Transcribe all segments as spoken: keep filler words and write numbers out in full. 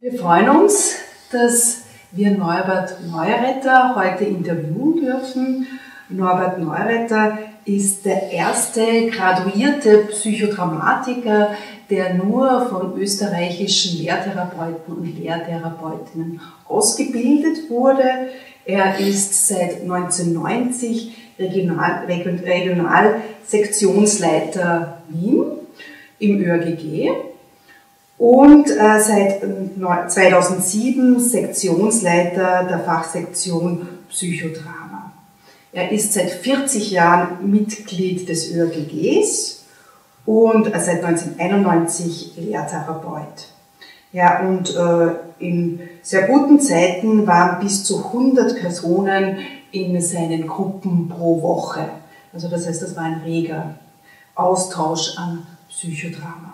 Wir freuen uns, dass wir Norbert Neuretter heute interviewen dürfen. Norbert Neuretter ist der erste graduierte Psychodramatiker, der nur von österreichischen Lehrtherapeuten und Lehrtherapeutinnen ausgebildet wurde. Er ist seit neunzehnhundertneunzig Regional, Regionalsektionsleiter Wien im ÖRGG und äh, seit zweitausendsieben Sektionsleiter der Fachsektion Psychodrama. Er ist seit vierzig Jahren Mitglied des ÖRGGs und seit neunzehnhunderteinundneunzig Lehrtherapeut. Ja, und äh, in sehr guten Zeiten waren bis zu hundert Personen in seinen Gruppen pro Woche. Also das heißt, das war ein reger Austausch an Psychodrama.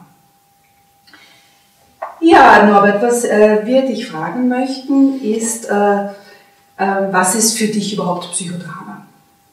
Ja, Norbert, was äh, wir dich fragen möchten, ist, äh, äh, was ist für dich überhaupt Psychodrama?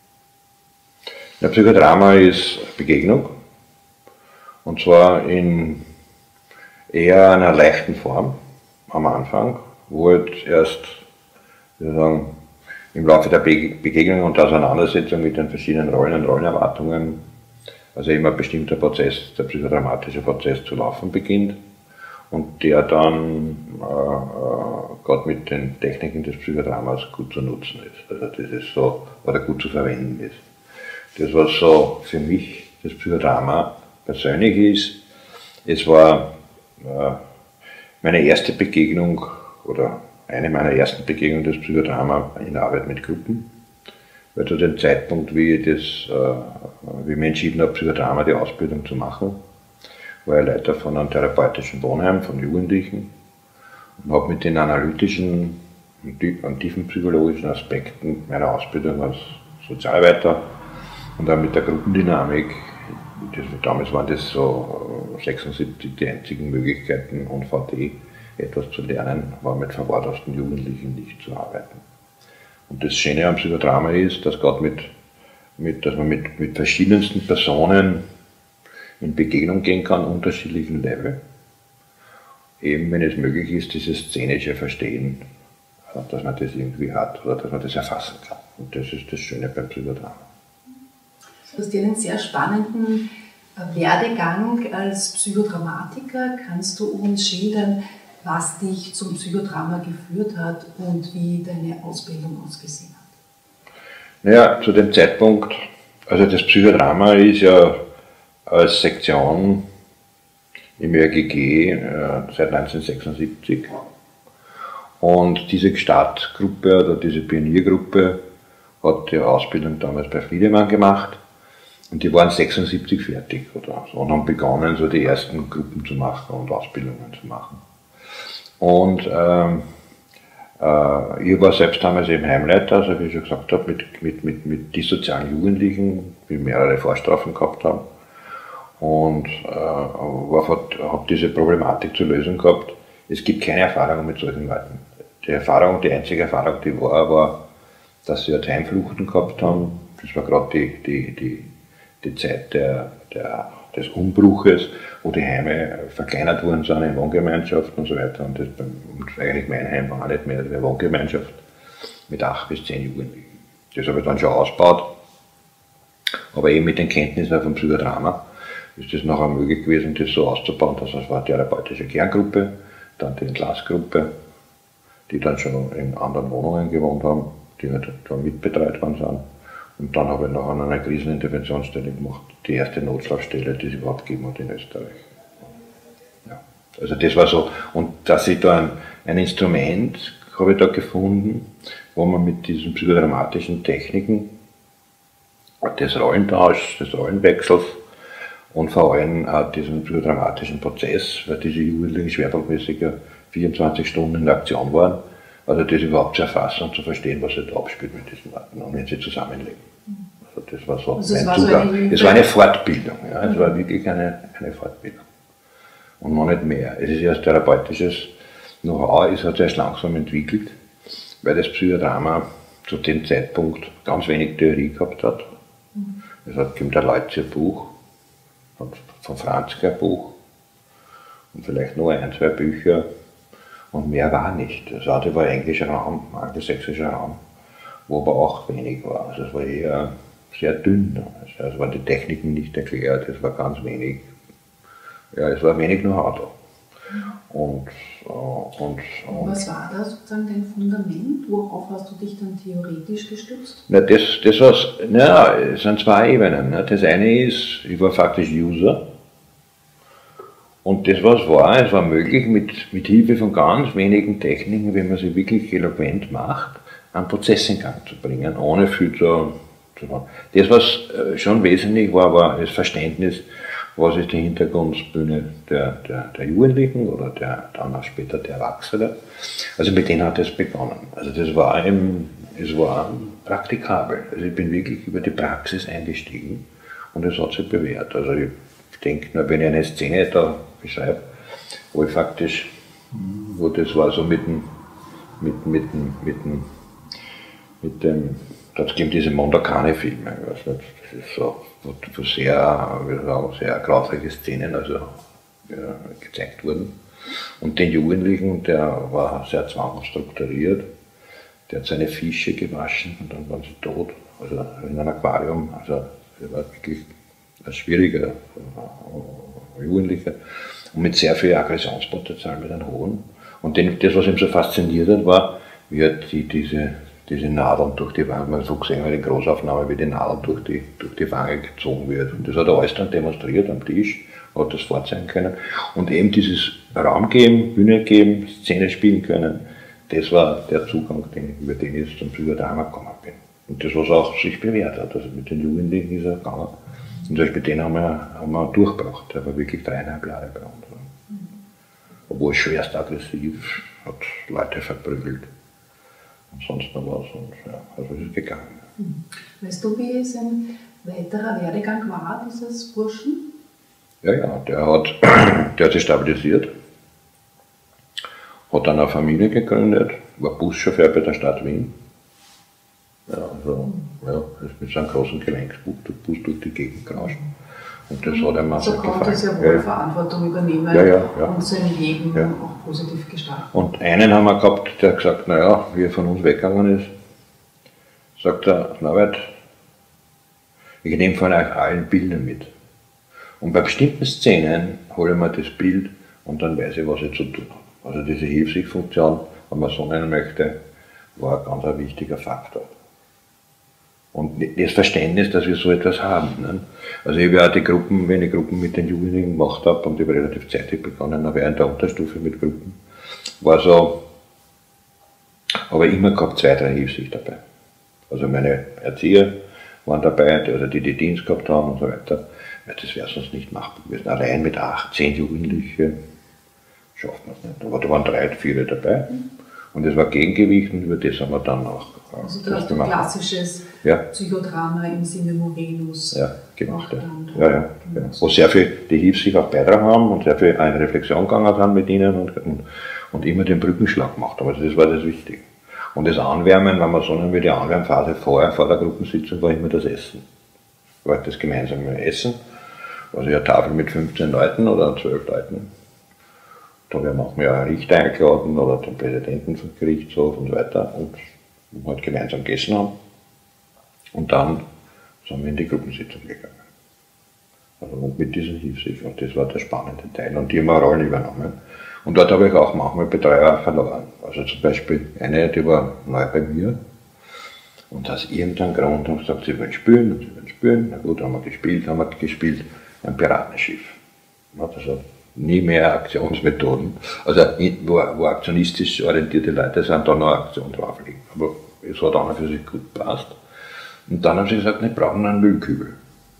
Ja, Psychodrama ist Begegnung, und zwar in eher einer leichten Form am Anfang, wo halt erst, wir sagen, im Laufe der Begegnung und Auseinandersetzung mit den verschiedenen Rollen und Rollenerwartungen, also immer ein bestimmter Prozess, der psychodramatische Prozess zu laufen beginnt und der dann äh, äh, gerade mit den Techniken des Psychodramas gut zu nutzen ist, also das ist so, oder gut zu verwenden ist. Das, was so für mich das Psychodrama persönlich ist, es war äh, meine erste Begegnung oder eine meiner ersten Begegnungen des Psychodrama in der Arbeit mit Gruppen, weil zu dem Zeitpunkt, wie ich, das, äh, wie ich mich entschieden habe, Psychodrama die Ausbildung zu machen, war ich Leiter von einem therapeutischen Wohnheim von Jugendlichen und habe mit den analytischen und tiefen psychologischen Aspekten meiner Ausbildung als Sozialarbeiter und auch mit der Gruppendynamik, das, damals waren das so sechsundsiebzig die einzigen Möglichkeiten, und V T etwas zu lernen, war mit verwahrlosten Jugendlichen nicht zu arbeiten. Und das Schöne am Psychodrama ist, dass, gerade mit, mit, dass man mit, mit verschiedensten Personen in Begegnung gehen kann, unterschiedlichen Level. Eben, wenn es möglich ist, dieses szenische Verstehen, dass man das irgendwie hat oder dass man das erfassen kann. Und das ist das Schöne beim Psychodrama. Du hast einen sehr spannenden Werdegang als Psychodramatiker. Kannst du uns schildern, was dich zum Psychodrama geführt hat und wie deine Ausbildung ausgesehen hat? Naja, zu dem Zeitpunkt, also das Psychodrama ist ja als Sektion im ÖRGG äh, seit neunzehnhundertsechsundsiebzig, und diese Startgruppe oder diese Pioniergruppe hat die Ausbildung damals bei Friedemann gemacht. Und die waren sechsundsiebzig fertig oder so und haben begonnen, so die ersten Gruppen zu machen und Ausbildungen zu machen. Und ähm, äh, ich war selbst damals eben Heimleiter, also wie ich schon gesagt habe, mit, mit, mit, mit dissozialen Jugendlichen, die mehrere Vorstrafen gehabt haben. Und äh, habe diese Problematik zu lösen gehabt. Es gibt keine Erfahrung mit solchen Leuten. Die Erfahrung, die einzige Erfahrung, die war, war, dass sie halt Heimfluchten gehabt haben. Das war gerade die, die, die die Zeit der, der, des Umbruches, wo die Heime verkleinert worden sind in Wohngemeinschaften und so weiter. Und, das, und eigentlich mein Heim war auch nicht mehr eine Wohngemeinschaft mit acht bis zehn Jugendlichen. Das habe ich dann schon ausgebaut, aber eben mit den Kenntnissen vom Psychodrama ist es nachher möglich gewesen, das so auszubauen, dass es war eine therapeutische Kerngruppe, dann die Entlassgruppe, die dann schon in anderen Wohnungen gewohnt haben, die halt da mitbetreut worden sind. Und dann habe ich noch an einer Kriseninterventionsstelle gemacht, die erste Notschlafstelle, die es überhaupt gegeben hat in Österreich. Ja. Also das war so, und dass ich da ein, ein Instrument habe ich da gefunden, wo man mit diesen psychodramatischen Techniken des Rollentauschs, des Rollenwechsels und vor allem auch diesen psychodramatischen Prozess, weil diese Jugendlichen schwerpunktmäßig ja vierundzwanzig Stunden in der Aktion waren, also das überhaupt zu erfassen und zu verstehen, was sich da abspielt mit diesen Leuten und wenn sie zusammenleben. Also das war so also ein war Zugang. So eine es war eine Fortbildung, ja, es war wirklich eine, eine Fortbildung. Und noch nicht mehr. Es ist erst therapeutisches Know-how, es hat sich erst langsam entwickelt, weil das Psychodrama zu dem Zeitpunkt ganz wenig Theorie gehabt hat. Mhm. Es hat gibt ein Leutzer Buch, von Franzke ein Buch und vielleicht noch ein, zwei Bücher. Und mehr war nicht. Das andere war englischer Raum, angelsächsischer Raum, wo aber auch wenig war. Also es war eher sehr dünn. Also es waren die Techniken nicht erklärt, es war ganz wenig. Ja, es war wenig Know-how da. Und, äh, und, und was war da sozusagen dein Fundament? Worauf hast du dich dann theoretisch gestützt? Na, das, das war's, na, es sind zwei Ebenen. Ne? Das eine ist, ich war faktisch User. Und das, was war, es war möglich, mit, mit Hilfe von ganz wenigen Techniken, wenn man sie wirklich eloquent macht, einen Prozess in Gang zu bringen, ohne viel zu, zu machen. Das, was schon wesentlich war, war das Verständnis, was ist die Hintergrundbühne der, der, der Jugendlichen oder der, dann auch später der Erwachsenen. Also mit denen hat es begonnen. Also das war eben, es war praktikabel. Also ich bin wirklich über die Praxis eingestiegen und es hat sich bewährt. Also ich denke, wenn ich eine Szene da beschreibe, wo ich faktisch, wo das war so mit dem, mit, mit dem, mit dem, mit dem, das gibt diese Mondokane-Filme, ich weiß nicht, das ist so, wo, wo sehr, sehr grausliche Szenen also, ja, gezeigt wurden. Und den Jugendlichen, der war sehr zwangstrukturiert, der hat seine Fische gewaschen und dann waren sie tot, also in einem Aquarium, also er war wirklich ein schwieriger Jugendlicher und mit sehr viel Aggressionspotenzial, mit einem hohen. Und den, das, was ihm so fasziniert hat, war, wie er die, diese diese Nadeln durch die Wange, man hat so gesehen, in Großaufnahme, wie die Nadel durch die, durch die Wange gezogen wird. Und das hat er alles dann demonstriert am Tisch, hat das vorzeigen können. Und eben dieses Raum geben, Bühne geben, Szene spielen können, das war der Zugang, den, über den ich jetzt zum Psychodrama gekommen bin. Und das, was auch sich bewährt hat. Also mit den Jugendlichen ist er gegangen. Und zum Beispiel den haben wir, haben wir durchgebracht. Der war wirklich dreieinhalb Jahre bei uns. Obwohl schwerst aggressiv, hat Leute verprügelt. Und sonst noch was. Und ja, also ist es gegangen. Hm. Weißt du, wie sein weiterer Werdegang war, dieses Burschen? Ja, ja, der hat, der hat sich stabilisiert, hat dann eine Familie gegründet, war Buschauffeur bei der Stadt Wien. Ja, also, ja, ist mit so einem großen Gelenksbus durch, durch die Gegend gerauscht. Und das hat ihm also sehr gefallen. konnte sehr wohl ja. Verantwortung übernehmen ja, ja, ja. und sein Leben ja. auch positiv gestalten. Und einen haben wir gehabt, der hat gesagt, naja, wie er von uns weggegangen ist, sagt er, Norbert, ich nehme von euch allen Bilder mit. Und bei bestimmten Szenen hole ich mir das Bild und dann weiß ich, was ich zu tun habe. Also diese Hilfsfunktion, wenn man so nennen möchte, war ein ganz ein wichtiger Faktor. Und das Verständnis, dass wir so etwas haben. Ne? Also ich habe ja auch die Gruppen, wenn ich Gruppen mit den Jugendlichen gemacht habe, und ich habe relativ zeitig begonnen, aber in der Unterstufe mit Gruppen, war so, aber immer gehabt zwei, drei Hilfsig dabei. Also meine Erzieher waren dabei, also die, die Dienst gehabt haben und so weiter. Ja, das wäre sonst nicht machbar gewesen. Allein mit acht, zehn Jugendlichen schafft man es nicht. Aber da waren drei, vier dabei. Und das war Gegengewicht und über das haben wir dann auch äh, Also du hast ein klassisches ja. Psychodrama im Sinne Morenus ja, gemacht. Ja. Ja, ja, ja. Wo sehr viel die Hilfe sich auch beitragen haben und sehr viel in Reflexion gegangen sind mit ihnen und, und, und immer den Brückenschlag gemacht haben. Also das war das Wichtige. Und das Anwärmen, wenn man so nennen will, die Anwärmphase vorher, vor der Gruppensitzung, war immer das Essen. War das gemeinsame Essen. Also eine Tafel mit fünfzehn Leuten oder zwölf Leuten. Da haben wir manchmal auch einen Richter eingeladen oder den Präsidenten vom Gerichtshof und so weiter und wir halt gemeinsam gegessen haben. Und dann sind wir in die Gruppensitzung gegangen. Also und mit diesen Hilfsig. Und das war der spannende Teil. Und die haben eine Rolle übernommen. Und dort habe ich auch manchmal Betreuer verloren. Also zum Beispiel eine, die war neu bei mir. Und aus irgendeinem Grund haben sie gesagt, sie wollen spielen und sie wollen spielen. Na gut, haben wir gespielt, haben wir gespielt, ein Piratenschiff. Also nie mehr Aktionsmethoden. Also wo, wo aktionistisch orientierte Leute sind, da noch Aktion drauflegen. Aber es hat auch für sich gut gepasst. Und dann haben sie gesagt, wir brauchen einen Müllkübel.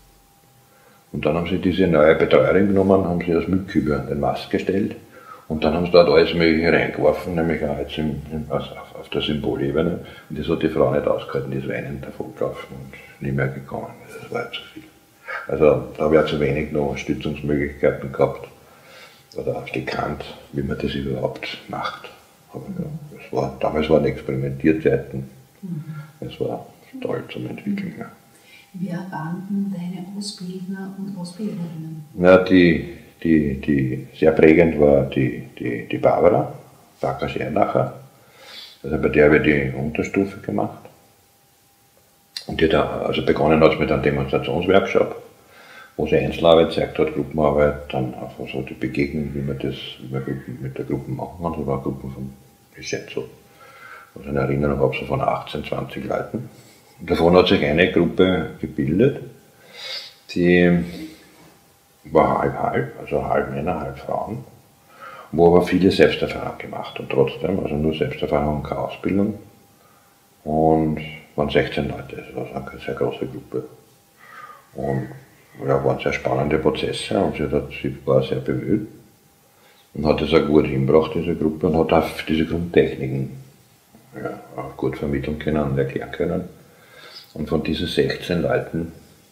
Und dann haben sie diese neue Betreuerin genommen, haben sie das Müllkübel an den Mast gestellt. Und dann haben sie dort alles Mögliche reingeworfen, nämlich auch jetzt im, also auf, auf der Symbolebene. Und das hat die Frau nicht ausgehalten, die ist weinend davon gelaufen und nie mehr gekommen. Das war ja zu viel. Also da habe ich auch zu wenig noch Stützungsmöglichkeiten gehabt oder auch gekannt, wie man das überhaupt macht. Aber ja, das war, damals waren Experimentierzeiten. Mhm. Es war toll zum Entwickeln. Ja. Wer waren denn deine Ausbildner und Ausbildnerinnen? Na, die, die, die sehr prägend war die, die, die Barbara, Backer Scherlacher. Also bei der habe ich die Unterstufe gemacht. Und die da, also begonnen hat es mit einem Demonstrationsworkshop, wo sie Einzelarbeit gezeigt hat, Gruppenarbeit, dann einfach so die Begegnung, wie man das wie man Gruppen, mit der Gruppe machen kann. Das waren Gruppen von, ich schätze so, was ich in Erinnerung habe, so von achtzehn, zwanzig Leuten. Und davon hat sich eine Gruppe gebildet, die war halb halb, also halb Männer, halb Frauen, wo aber viele Selbsterfahrung gemacht und trotzdem, also nur Selbsterfahrung und keine Ausbildung. Und waren sechzehn Leute, das war eine sehr große Gruppe. Und ja, waren sehr spannende Prozesse und sie, hat, sie war sehr bemüht und hat das auch gut hingebracht, diese Gruppe, und hat auch diese Grundtechniken ja, auch gut vermitteln können und erklären können. Und von diesen sechzehn Leuten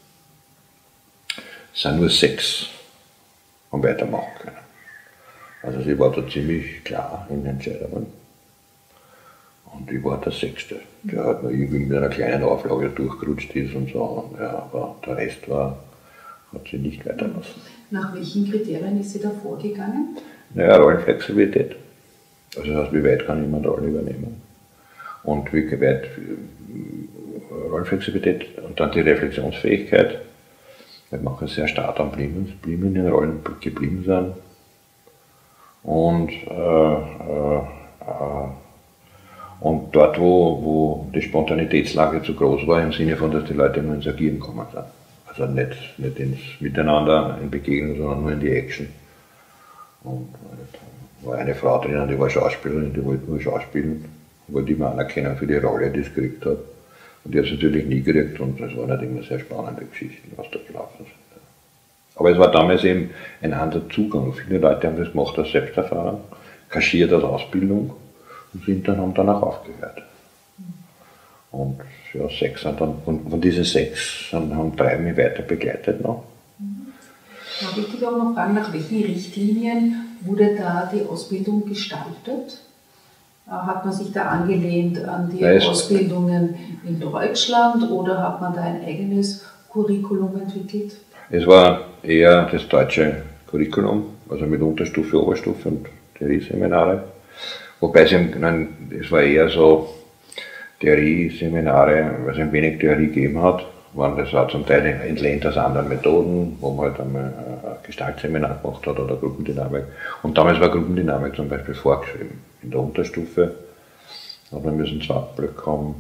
sind nur sechs haben weitermachen können. Also sie war da ziemlich klar in den Entscheidungen. Und ich war der Sechste, der halt noch irgendwie mit einer kleinen Auflage durchgerutscht ist und so. Und ja, aber der Rest war, hat sie nicht weiterlassen. Nach welchen Kriterien ist sie da vorgegangen? Naja, Rollenflexibilität. Also das heißt, wie weit kann jemand eine Rolle übernehmen? Und wie weit Rollenflexibilität und dann die Reflexionsfähigkeit, weil manche sehr stark am Blieben, blieben in den Rollen geblieben sind. Und, äh, äh, äh, und dort, wo, wo die Spontanitätslage zu groß war, im Sinne von, dass die Leute nur ins Agieren kommen sind. Also nicht, nicht ins Miteinander, in Begegnung, sondern nur in die Action. Und da war eine Frau drinnen, die war Schauspielerin, die wollte nur schauspielen, wollte immer anerkennen für die Rolle, die sie gekriegt hat. Und die hat es natürlich nie gekriegt und es waren halt immer sehr spannende Geschichten, was da gelaufen ist. Aber es war damals eben ein anderer Zugang. Viele Leute haben das gemacht als Selbsterfahrung, kaschiert als Ausbildung und sind dann, haben dann auch aufgehört. Und ja, sechs sind dann, von, von diesen sechs sind, haben drei mich weiter begleitet noch. Da möchte ich auch noch fragen, nach welchen Richtlinien wurde da die Ausbildung gestaltet? Hat man sich da angelehnt an die Nein, Ausbildungen in Deutschland oder hat man da ein eigenes Curriculum entwickelt? Es war eher das deutsche Curriculum, also mit Unterstufe, Oberstufe und Theorieseminare. Wobei es, nein, es war eher so Theorieseminare, weil es ein wenig Theorie gegeben hat, waren das auch zum Teil entlehnt aus anderen Methoden, wo man halt einmal ein Gestaltseminar gemacht hat oder Gruppendynamik. Und damals war Gruppendynamik zum Beispiel vorgeschrieben. In der Unterstufe hat man müssen zwei Blöcke haben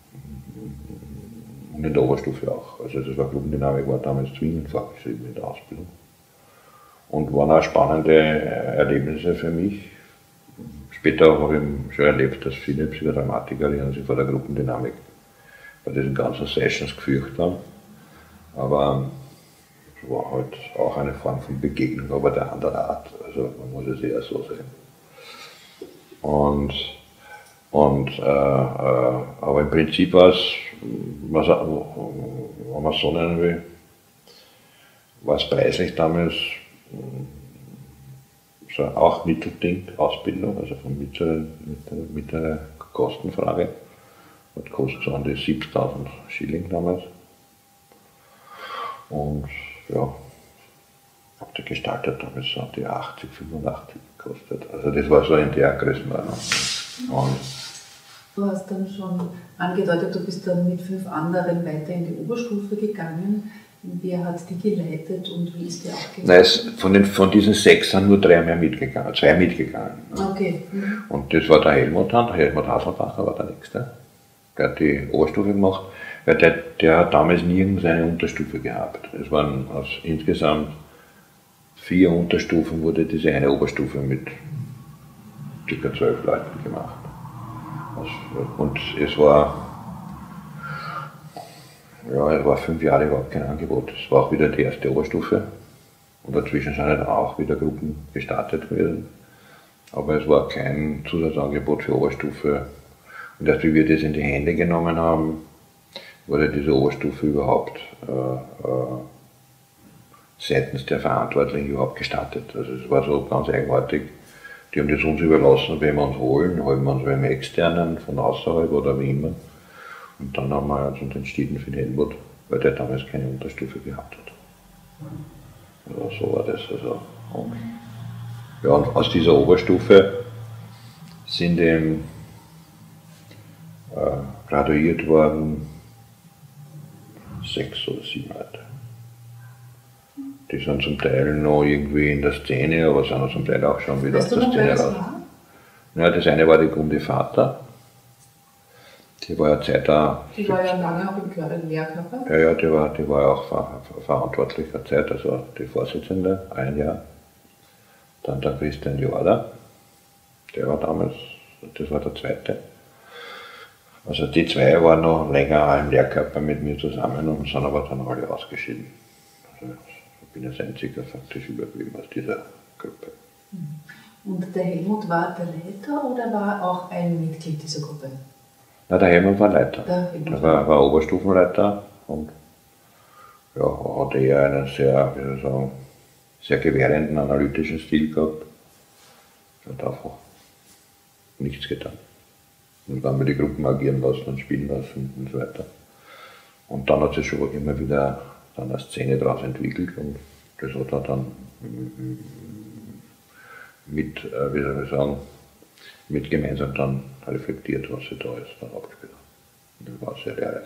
und in der Oberstufe auch. Also das war Gruppendynamik, war damals zwingend vorgeschrieben in der Ausbildung. Und waren auch spannende Erlebnisse für mich. Später habe ich schon erlebt, dass viele Psychodramatikerinnen sich vor der Gruppendynamik bei diesen ganzen Sessions gefürchtet haben. Aber es war halt auch eine Form von Begegnung, aber der anderen Art. Also man muss es eher so sehen. Und, und äh, äh, aber im Prinzip war es, was, wenn man es so nennen will, war es preislich damals so auch Mittelding, Ausbildung, also von mittleren, mittleren, mittleren Kostenfrage. Das kostet so an die siebentausend Schilling damals. Und ja, habe die gestaltet, damals so die achtzig, fünfundachtzig gekostet. Also das war so in der Größenordnung. Und du hast dann schon angedeutet, du bist dann mit fünf anderen weiter in die Oberstufe gegangen. Wer hat die geleitet und wie ist die aufgegangen? Nein, es, von, den, von diesen sechs sind nur drei mehr mitgegangen, zwei mitgegangen. Okay. Mhm. Und das war der Helmut dann, der Helmut Haselbacher war der Nächste. Der hat die Oberstufe gemacht, weil der, der hat damals nirgends eine Unterstufe gehabt. Es waren aus insgesamt vier Unterstufen wurde diese eine Oberstufe mit ca. zwölf Leuten gemacht. Und es war, ja, es war fünf Jahre überhaupt kein Angebot. Es war auch wieder die erste Oberstufe. Und dazwischen sind dann auch wieder Gruppen gestartet gewesen. Aber es war kein Zusatzangebot für Oberstufe. Und erst wie wir das in die Hände genommen haben, wurde diese Oberstufe überhaupt äh, äh, seitens der Verantwortlichen überhaupt gestartet. Also es war so ganz eigenartig. Die haben das uns überlassen, wenn wir uns holen, holen wir uns beim Externen von außerhalb oder wie immer. Und dann haben wir uns entschieden für den Helmut, weil der damals keine Unterstufe gehabt hat. Also so war das. Also. Und, ja, und aus dieser Oberstufe sind eben äh, graduiert worden sechs oder sieben Leute. Die sind zum Teil noch irgendwie in der Szene, aber sind zum Teil auch schon wieder weißt aus der Szene raus. Ja, das eine war die Gunde Vater. Die war ja Zeit da. Die war ja lange auch im Lehrkörper. Ja, ja, die war, die war ja auch ver, ver, verantwortlich der Zeit, also die Vorsitzende, ein Jahr. Dann der Christian Jorda, der war damals, das war der zweite. Also die zwei waren noch länger im Lehrkörper mit mir zusammen und sind aber dann alle ausgeschieden. Also ich bin als einziger faktisch überblieben aus dieser Gruppe. Und der Helmut war der Leiter oder war auch ein Mitglied dieser Gruppe? Na, der Helmut war Leiter. Der Helmut er war, war Oberstufenleiter und ja, hatte eher einen sehr, wie soll ich sagen, sehr gewährenden analytischen Stil gehabt. Er hat einfach nichts getan. Und dann haben wir die Gruppen agieren lassen und spielen lassen und so weiter. Und dann hat sich schon immer wieder dann eine Szene daraus entwickelt und das hat er dann mit, äh, wie soll ich sagen, mit gemeinsam dann reflektiert, was sich da jetzt dann abgespielt hat. Das war sehr lehrreich.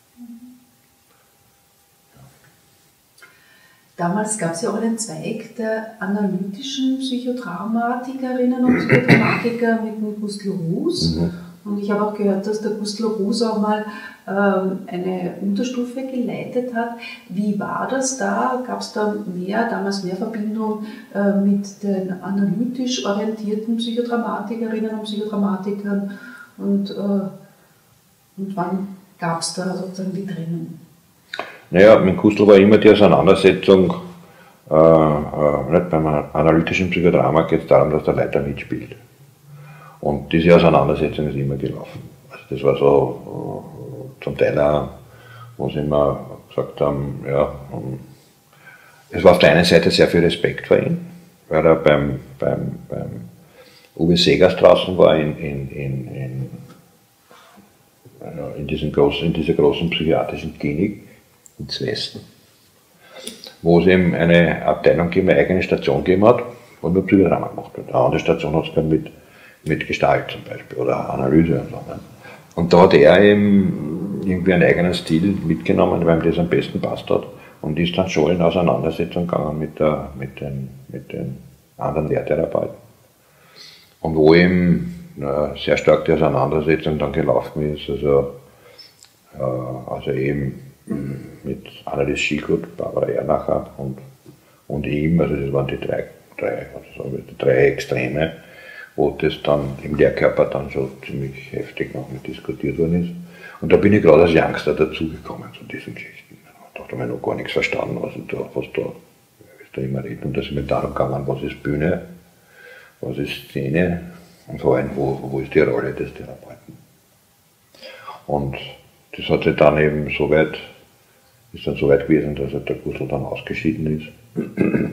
Damals gab es ja auch einen Zweig der analytischen Psychotraumatikerinnen und Psychotraumatiker mit dem Gustl Ruß. Mhm. Und ich habe auch gehört, dass der Gustl Ruß auch mal ähm, eine Unterstufe geleitet hat. Wie war das da? Gab es da mehr, damals mehr Verbindung äh, mit den analytisch orientierten Psychotraumatikerinnen und Psychotraumatikern? Und, äh, und wann gab es da sozusagen die Trennung? Naja, mit Gustl war immer die Auseinandersetzung, äh, äh, nicht beim analytischen Psychodrama geht es darum, dass der Leiter mitspielt. Und diese Auseinandersetzung ist immer gelaufen. Also das war so äh, zum Teil auch, wo sie immer gesagt haben, ja, um, es war auf der einen Seite sehr viel Respekt vor ihm, weil er beim, beim, beim Uwe Segers draußen war in, in, in, in, in, diesen großen, in dieser großen psychiatrischen Klinik ins Westen, wo es eben eine Abteilung gegeben, eine eigene Station gegeben hat, wo nur Psychodrama gemacht wird. Eine andere Station hat es dann mit mit Gestalt zum Beispiel oder Analyse und so. Und da hat er eben irgendwie einen eigenen Stil mitgenommen, weil ihm das am besten passt hat und ist dann schon in Auseinandersetzung gegangen mit, der, mit, den, mit den anderen Lehrtherapeuten. Und wo eben äh, sehr stark die Auseinandersetzung dann gelaufen ist, also, äh, also eben mit Annelies Schilkut, Barbara Ernacher und, und ihm, also das waren die drei, drei, also die drei Extreme, wo das dann im Lehrkörper dann schon ziemlich heftig noch mit diskutiert worden ist. Und da bin ich gerade als Youngster dazugekommen zu diesen Geschichten. Da habe ich noch gar nichts verstanden, was da, was da, was da immer redet. Und da ist mir darum gegangen, was ist Bühne, was ist Szene und vor allem, wo, wo ist die Rolle des Therapeuten. Und das hat sich dann eben so weit, ist dann so weit gewesen, dass der Gustl dann ausgeschieden ist.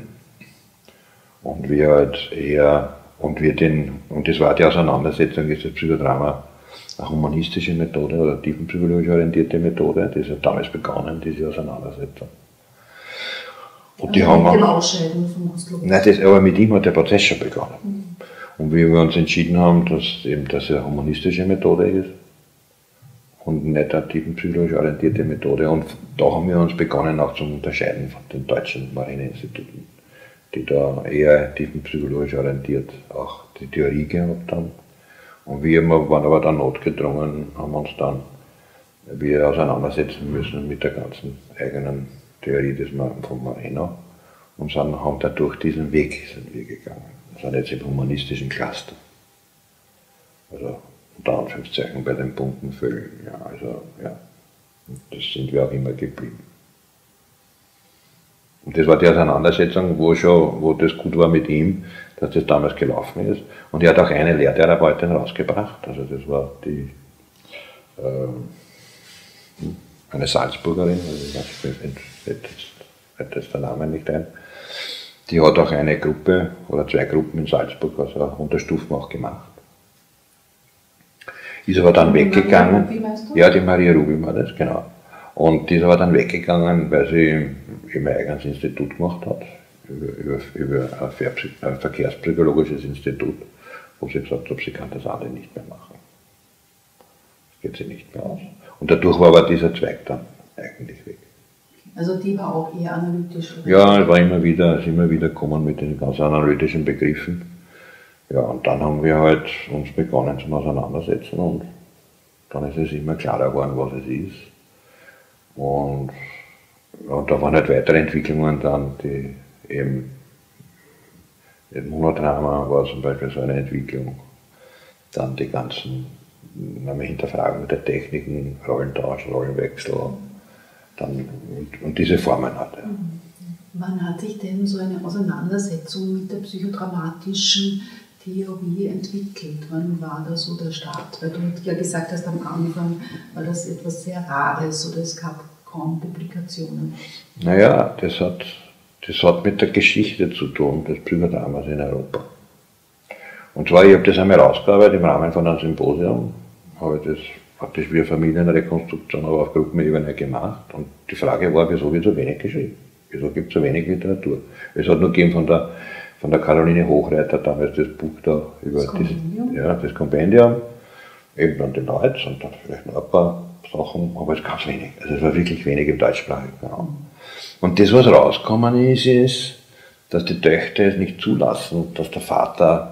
Und wir halt eher Und, wir den, und das war die Auseinandersetzung, ist das Psychodrama eine humanistische Methode oder tiefenpsychologisch orientierte Methode, das hat damals begonnen, diese Auseinandersetzung. Und die also haben mit dem auch, Ausscheiden von Gustl Ruß. Nein, das, aber mit ihm hat der Prozess schon begonnen. Mhm. Und wie wir uns entschieden haben, dass eben das eine humanistische Methode ist und nicht eine tiefenpsychologisch orientierte Methode. Und da haben wir uns begonnen auch zu unterscheiden von den deutschen Marineinstituten, die da eher tiefenpsychologisch orientiert auch die Theorie gehabt haben. Und wir waren aber dann notgedrungen, haben uns dann wir auseinandersetzen müssen mit der ganzen eigenen Theorie des von Moreno und sind, haben dadurch diesen Weg sind wir gegangen. Wir sind jetzt im humanistischen Cluster. Also unter Anführungszeichen bei den bunten Vögeln. Ja, also, ja. Und das sind wir auch immer geblieben. Und das war die Auseinandersetzung, wo, schon, wo das gut war mit ihm, dass das damals gelaufen ist. Und er hat auch eine Lehrtherapeutin rausgebracht, also das war die, äh, eine Salzburgerin, also ich weiß, fällt jetzt, jetzt der Name nicht ein, die hat auch eine Gruppe oder zwei Gruppen in Salzburg, also Unterstufen auch gemacht. Ist aber dann weggegangen. Maria Rubi, meinst du? Ja, die Maria Rubi war das, genau. Und die ist aber dann weggegangen, weil sie eben ein eigenes Institut gemacht hat, über, über, über ein Verkehrspsychologisches Institut, wo sie gesagt hat, sie kann das andere nicht mehr machen. Das geht sie nicht mehr aus. Und dadurch war aber dieser Zweig dann eigentlich weg. Also die war auch eher analytisch? Oder? Ja, es war immer wieder, ist immer wieder gekommen mit den ganz analytischen Begriffen. Ja, und dann haben wir halt uns begonnen zum Auseinandersetzen und dann ist es immer klarer geworden, was es ist. Und, und da waren halt weitere Entwicklungen dann, die eben, das Monodrama war zum Beispiel so eine Entwicklung, dann die ganzen Hinterfragen der Techniken, Rollentausch, Rollenwechsel, dann, und, und diese Formen hatte. Wann hat sich denn so eine Auseinandersetzung mit der psychodramatischen Theorie entwickelt? Wann war da so der Start? Weil du ja gesagt hast, am Anfang war das etwas sehr Rares oder es gab kaum Publikationen. Naja, das hat, das hat mit der Geschichte zu tun, des Psychodramas in Europa. Und zwar, ich habe das einmal rausgearbeitet im Rahmen von einem Symposium, habe ich das praktisch wie eine Familienrekonstruktion, aber auf Gruppenebene gemacht. Und die Frage war, wieso wird so wenig geschrieben? Wieso gibt es so wenig Literatur? Es hat nur gegeben von der, von der Caroline Hochreiter damals das Buch da über das Kompendium, das, ja, das Kompendium, eben dann den Deutsch und dann vielleicht noch ein paar Sachen, aber es gab wenig. Also es war wirklich wenig im deutschsprachigen Raum. Und das, was rausgekommen ist, ist, dass die Töchter es nicht zulassen, dass der Vater,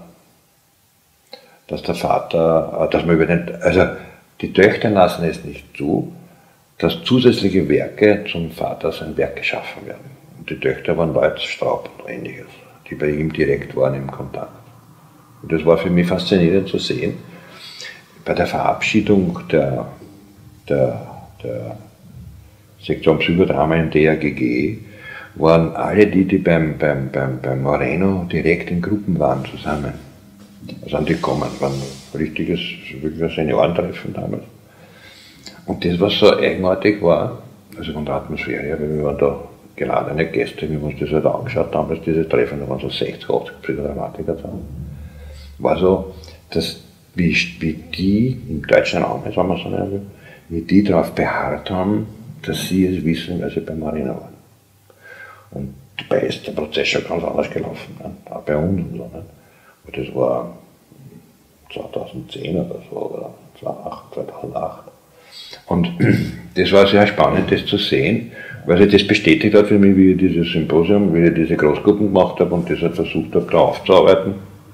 dass der Vater, dass man über den, also die Töchter lassen es nicht zu, dass zusätzliche Werke zum Vater sein Werk geschaffen werden. Und die Töchter waren Leutz, Straub und ähnliches, die bei ihm direkt waren im Kontakt. Und das war für mich faszinierend zu sehen. Bei der Verabschiedung der, der, der Sektion Psychodrama in D R G G waren alle die, die beim, beim, beim, beim Moreno direkt in Gruppen waren, zusammen. Da sind die gekommen, waren ein richtiges, wirklich ein Seniorentreffen damals. Und das, was so eigenartig war, also von der Atmosphäre her, weil wir waren da geladene Gäste, wir haben uns das halt angeschaut, damals diese Treffen, da waren so sechzig, achtzig Psychodramatiker dran, war so, dass wie, wie die im deutschen Raum, sagen wir so nennen, wie die darauf beharrt haben, dass sie es wissen, weil sie bei Moreno waren. Und dabei ist der Prozess schon ganz anders gelaufen, ne? Auch bei uns und so. Ne? Und das war zweitausendzehn oder so, oder zweitausendacht. Und das war sehr spannend, das zu sehen, weil sich das bestätigt hat für mich, wie ich dieses Symposium, wie ich diese Großgruppen gemacht habe und das halt versucht habe, da aufzuarbeiten,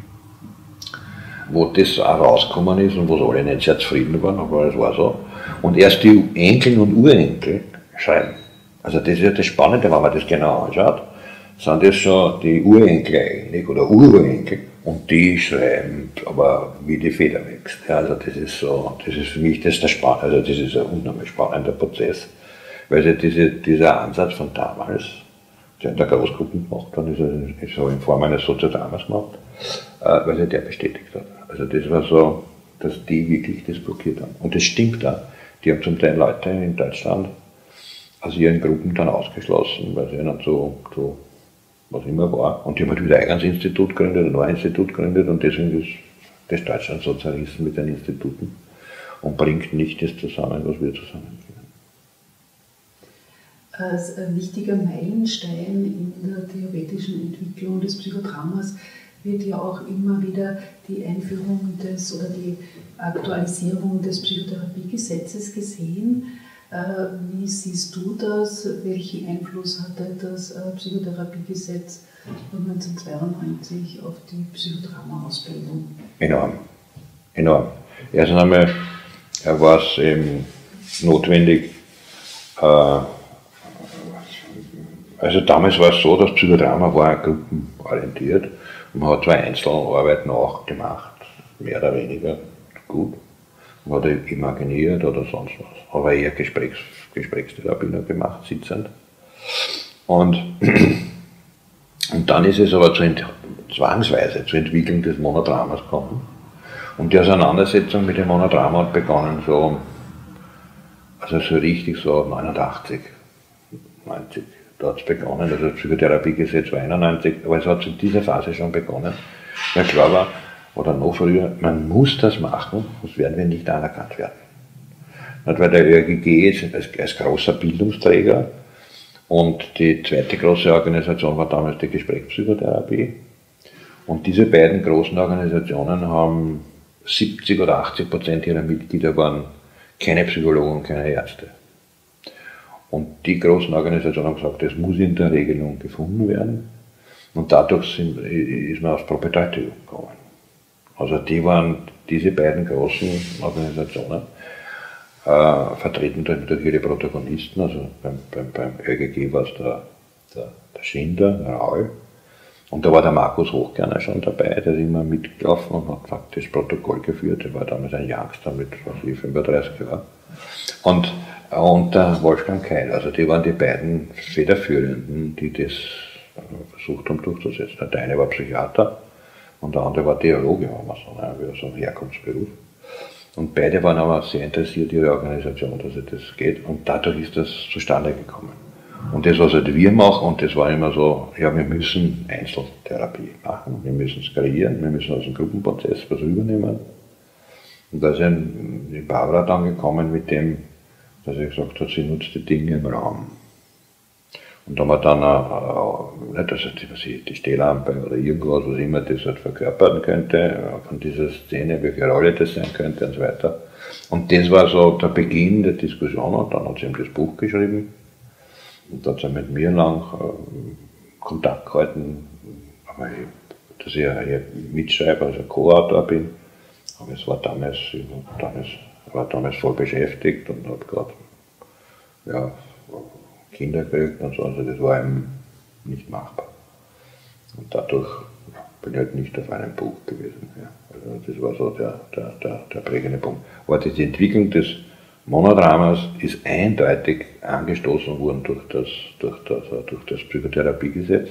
wo das auch rausgekommen ist und wo sie alle nicht sehr zufrieden waren, aber es war so. Und erst die Enkel und Urenkel schreiben. Also das ist ja das Spannende, wenn man das genau anschaut, sind das schon die Urenkel eigentlich oder Ururenkel und die schreiben, aber wie die Feder wächst. Ja, also das ist so, das ist für mich das der Spann, also das ist ein unheimlich spannender Prozess, weil ja diese, dieser Ansatz von damals, der in der Großgruppe gemacht worden ist, ist so in Form eines Soziodramas gemacht, äh, weil sich der bestätigt hat. Also das war so, dass die wirklich das blockiert haben. Und das stimmt da. Die haben zum Teil Leute in Deutschland aus ihren Gruppen dann ausgeschlossen, weil sie ihnen so, so was immer war. Und die haben halt wieder ein eigenes Institut gegründet, ein neues Institut gegründet und deswegen ist das Deutschland so zerrissen mit den Instituten und bringt nicht das zusammen, was wir zusammenbringen. Als ein wichtiger Meilenstein in der theoretischen Entwicklung des Psychodramas wird ja auch immer wieder die Einführung des oder die Aktualisierung des Psychotherapiegesetzes gesehen. Wie siehst du das? Welchen Einfluss hatte das Psychotherapiegesetz von neunzehnhundertzweiundneunzig auf die Psychodrama-Ausbildung? Enorm. Enorm. Erst einmal war es eben notwendig, äh, also damals war es so, das Psychodrama war gruppenorientiert. Man hat zwar Einzelarbeiten auch gemacht, mehr oder weniger gut. Man hat imaginiert oder sonst was, aber eher Gesprächs, Gesprächstherapie noch gemacht, sitzend. Und, und dann ist es aber zu zwangsweise zur Entwicklung des Monodramas gekommen. Und die Auseinandersetzung mit dem Monodrama hat begonnen so, also so richtig so neunundachtzig, neunzig. Da hat es begonnen, also das Psychotherapiegesetz war einundneunzig, aber es hat in dieser Phase schon begonnen, weil klar war, oder noch früher, man muss das machen, sonst werden wir nicht anerkannt werden. Nicht, weil der Ö R G G ist als, als großer Bildungsträger und die zweite große Organisation war damals die Gesprächspsychotherapie Und diese beiden großen Organisationen haben siebzig oder achtzig Prozent ihrer Mitglieder waren keine Psychologen und keine Ärzte. Und die großen Organisationen haben gesagt, es muss in der Regelung gefunden werden. Und dadurch sind, ist man aufs Probedeutigung gekommen. Also die waren, diese beiden großen Organisationen, äh, vertreten durch, durch ihre Protagonisten. Also beim, beim, beim ÖGG war es der, der, der Schinder, der Raul. Und da war der Markus Hochgerner schon dabei, der ist immer mitgelaufen und hat faktisch Protokoll geführt. Der war damals ein Youngster mit was ich, fünfunddreißig Jahren. Und, und der Wolfgang Keil, also die waren die beiden Federführenden, die das versucht haben durchzusetzen. Der eine war Psychiater und der andere war Theologe, wenn man so, ne, wie so ein Herkunftsberuf. Und beide waren aber sehr interessiert, ihre Organisation, dass es das geht. Und dadurch ist das zustande gekommen. Und das, was halt wir machen, und das war immer so, ja, wir müssen Einzeltherapie machen, wir müssen es kreieren, wir müssen aus dem Gruppenprozess was übernehmen. Und da ist ein, die Barbara dann gekommen mit dem, dass sie gesagt hat, sie nutzt die Dinge im Raum. Und da haben wir dann, äh, nicht, dass die, die Stehlampe oder irgendwas, was immer das halt verkörpern könnte, von dieser Szene, welche Rolle das sein könnte und so weiter. Und das war so der Beginn der Diskussion, und dann hat sie eben das Buch geschrieben. Und da hat sie mit mir lang äh, Kontakt gehalten, aber ich, dass ich ein Mitschreiber, also Co-Autor bin. Aber es war damals, ich war damals, war damals voll beschäftigt und habe gerade ja, Kinder gekriegt und so, also das war eben nicht machbar. Und dadurch ja, bin ich halt nicht auf einem Buch gewesen. Ja. Also das war so der, der, der, der prägende Punkt. Aber die Entwicklung des Monodramas ist eindeutig angestoßen worden durch das, durch das, durch das Psychotherapiegesetz.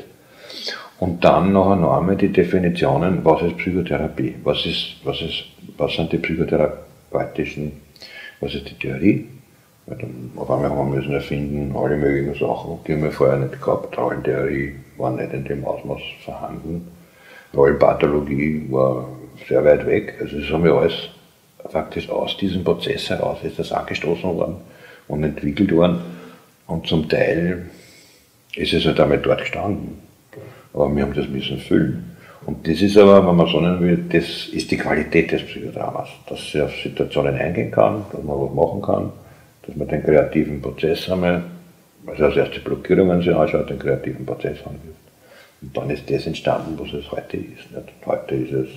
Und dann noch einmal die Definitionen, was ist Psychotherapie, was, ist, was, ist, was sind die psychotherapeutischen, was ist die Theorie. Weil dann auf einmal haben wir müssen erfinden, alle möglichen Sachen, die haben wir vorher nicht gehabt. Rollentheorie war nicht in dem Ausmaß vorhanden. Rollenpathologie war sehr weit weg. Also das haben wir alles faktisch aus diesem Prozess heraus ist das angestoßen worden und entwickelt worden. Und zum Teil ist es halt damit dort gestanden. Aber wir haben das müssen füllen. Und das ist aber, wenn man so nennen will, das ist die Qualität des Psychodramas. Dass sie auf Situationen eingehen kann, dass man was machen kann, dass man den kreativen Prozess einmal, also als erste Blockierungen sich anschaut, den kreativen Prozess angeht. Und dann ist das entstanden, was es heute ist. Nicht? Heute ist es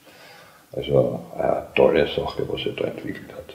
also eine tolle Sache, was sich da entwickelt hat.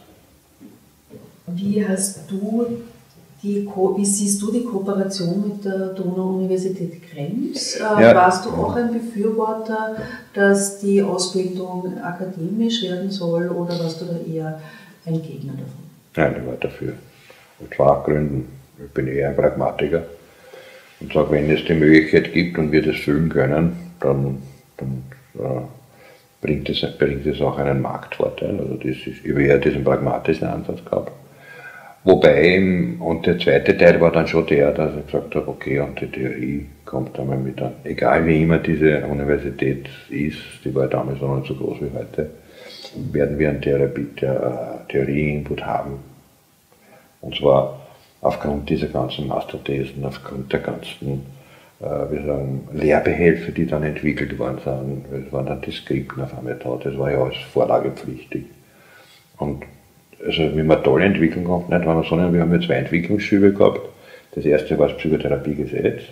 Wie hast du die, wie siehst du die Kooperation mit der Donau-Universität Krems? Ja. Warst du auch ein Befürworter, dass die Ausbildung akademisch werden soll, oder warst du da eher ein Gegner davon? Nein, ich war dafür. Aus zwei Gründen. Ich bin eher ein Pragmatiker und sage, wenn es die Möglichkeit gibt und wir das füllen können, dann, dann äh, bringt, es, bringt es auch einen Marktvorteil. Also das ist, ich habe eher diesen pragmatischen Ansatz gehabt. Wobei, und der zweite Teil war dann schon der, dass ich gesagt habe, okay, und die Theorie kommt einmal mit an. Egal wie immer diese Universität ist, die war damals noch nicht so groß wie heute, werden wir einen Therapie, der, Theorie-Input haben. Und zwar aufgrund dieser ganzen Masterthesen, aufgrund der ganzen äh, wir sagen, Lehrbehelfe, die dann entwickelt worden sind. Es waren dann die Skripten auf einmal da, das war ja alles vorlagepflichtig. Und also wie man tolle Entwicklung gehabt, nicht, wenn wir so nennen, wir haben ja zwei Entwicklungsschübe gehabt. Das erste war das Psychotherapiegesetz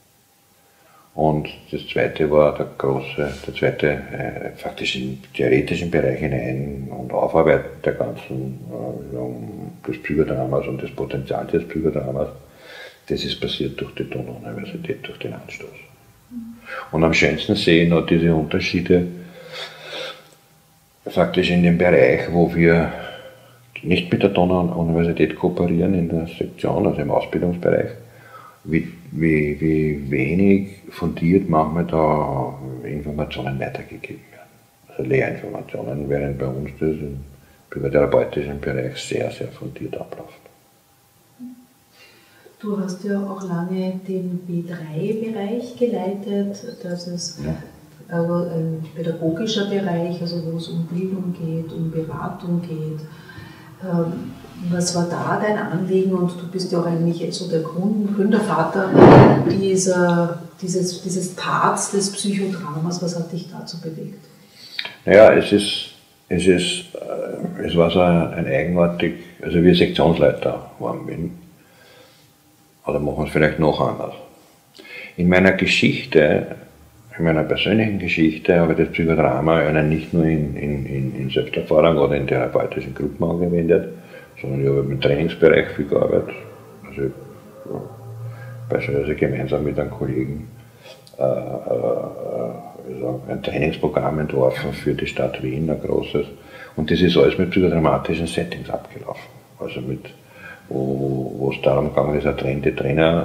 und das zweite war der große, der zweite äh, faktisch im theoretischen Bereich hinein und Aufarbeitung der ganzen äh, des Psychodramas und des Potenzials des Psychodramas. Das ist passiert durch die Donau-Universität, durch den Anstoß. Und am schönsten sehe ich noch diese Unterschiede faktisch in dem Bereich, wo wir nicht mit der Donau-Universität kooperieren in der Sektion, also im Ausbildungsbereich, wie, wie, wie wenig fundiert manchmal da Informationen weitergegeben werden. Also Lehrinformationen, während bei uns das im psychotherapeutischen Bereich sehr, sehr fundiert abläuft. Du hast ja auch lange den B drei Bereich geleitet, das ist ja. also ein pädagogischer Bereich, also wo es um Bildung geht, um Beratung geht. Ähm, was war da dein Anliegen? Und du bist ja auch eigentlich so der Gründervater dieser, dieses, dieses Parts des Psychodramas. Was hat dich dazu bewegt? Naja, es ist, es ist, äh, es war so ein, ein eigenartig, also wie Sektionsleiter geworden bin, oder machen wir es vielleicht noch anders. In meiner Geschichte, in meiner persönlichen Geschichte habe ich das Psychodrama ja nicht nur in, in, in, in Selbsterfahrung oder in therapeutischen Gruppen angewendet, sondern ich habe im Trainingsbereich viel gearbeitet. Also ich, ja, beispielsweise gemeinsam mit einem Kollegen äh, äh, ein Trainingsprogramm entworfen für die Stadt Wien, ein großes. Und das ist alles mit psychodramatischen Settings abgelaufen. Also mit, wo, wo es darum gegangen ist, ein trainende Trainer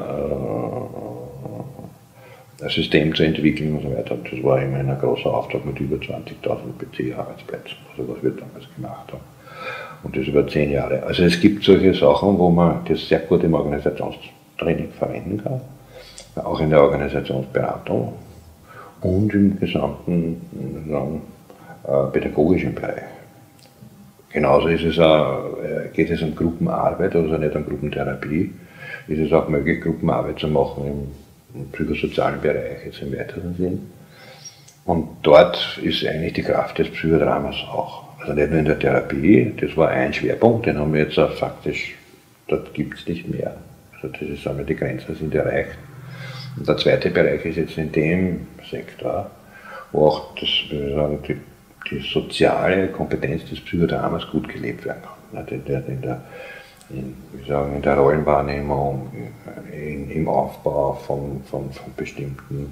äh, ein System zu entwickeln und so weiter. Und das war immer ein großer Auftrag mit über zwanzigtausend P C-Arbeitsplätzen, also was wir damals gemacht haben. Und das über zehn Jahre. Also es gibt solche Sachen, wo man das sehr gut im Organisationstraining verwenden kann, auch in der Organisationsberatung und im gesamten sagen, äh, pädagogischen Bereich. Genauso ist es auch, geht es um Gruppenarbeit, also nicht um Gruppentherapie, ist es auch möglich, Gruppenarbeit zu machen im, im psychosozialen Bereich, jetzt im weiteren Sinn. Und dort ist eigentlich die Kraft des Psychodramas auch. Also nicht nur in der Therapie, das war ein Schwerpunkt, den haben wir jetzt auch faktisch, dort gibt es nicht mehr. Also das ist, sagen wir, die Grenzen sind erreicht. Und der zweite Bereich ist jetzt in dem Sektor, wo auch das, wie wir sagen, die, die soziale Kompetenz des Psychodramas gut gelebt werden kann. In der, in der, in, wie sagen, in der Rollenwahrnehmung, in, im Aufbau von, von, von bestimmten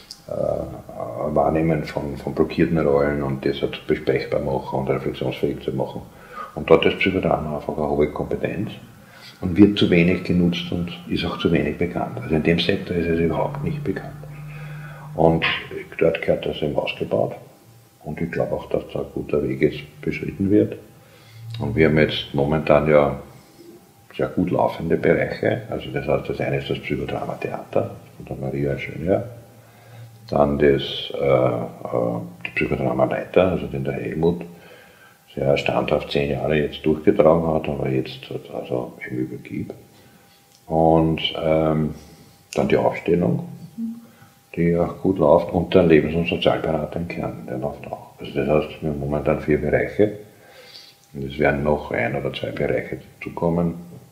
äh, Wahrnehmen von, von blockierten Rollen und das halt besprechbar machen und reflexionsfähig zu machen. Und dort ist Psychodrama einfach eine hohe Kompetenz und wird zu wenig genutzt und ist auch zu wenig bekannt. Also in dem Sektor ist es überhaupt nicht bekannt. Und dort gehört das eben ausgebaut. Und ich glaube auch, dass da ein guter Weg jetzt beschritten wird. Und wir haben jetzt momentan ja sehr gut laufende Bereiche. Also das heißt, das eine ist das Psychodrama-Theater von der Maria Schönjahr. Dann das äh, äh, die Psychodrama-Leiter, also den der Helmut, sehr standhaft zehn Jahre jetzt durchgetragen hat, aber jetzt also im Übergibt. Und ähm, dann die Aufstellung, die auch gut läuft, und der Lebens- und Sozialberater im Kern, der läuft auch. Also das heißt, wir haben momentan vier Bereiche und es werden noch ein oder zwei Bereiche dazukommen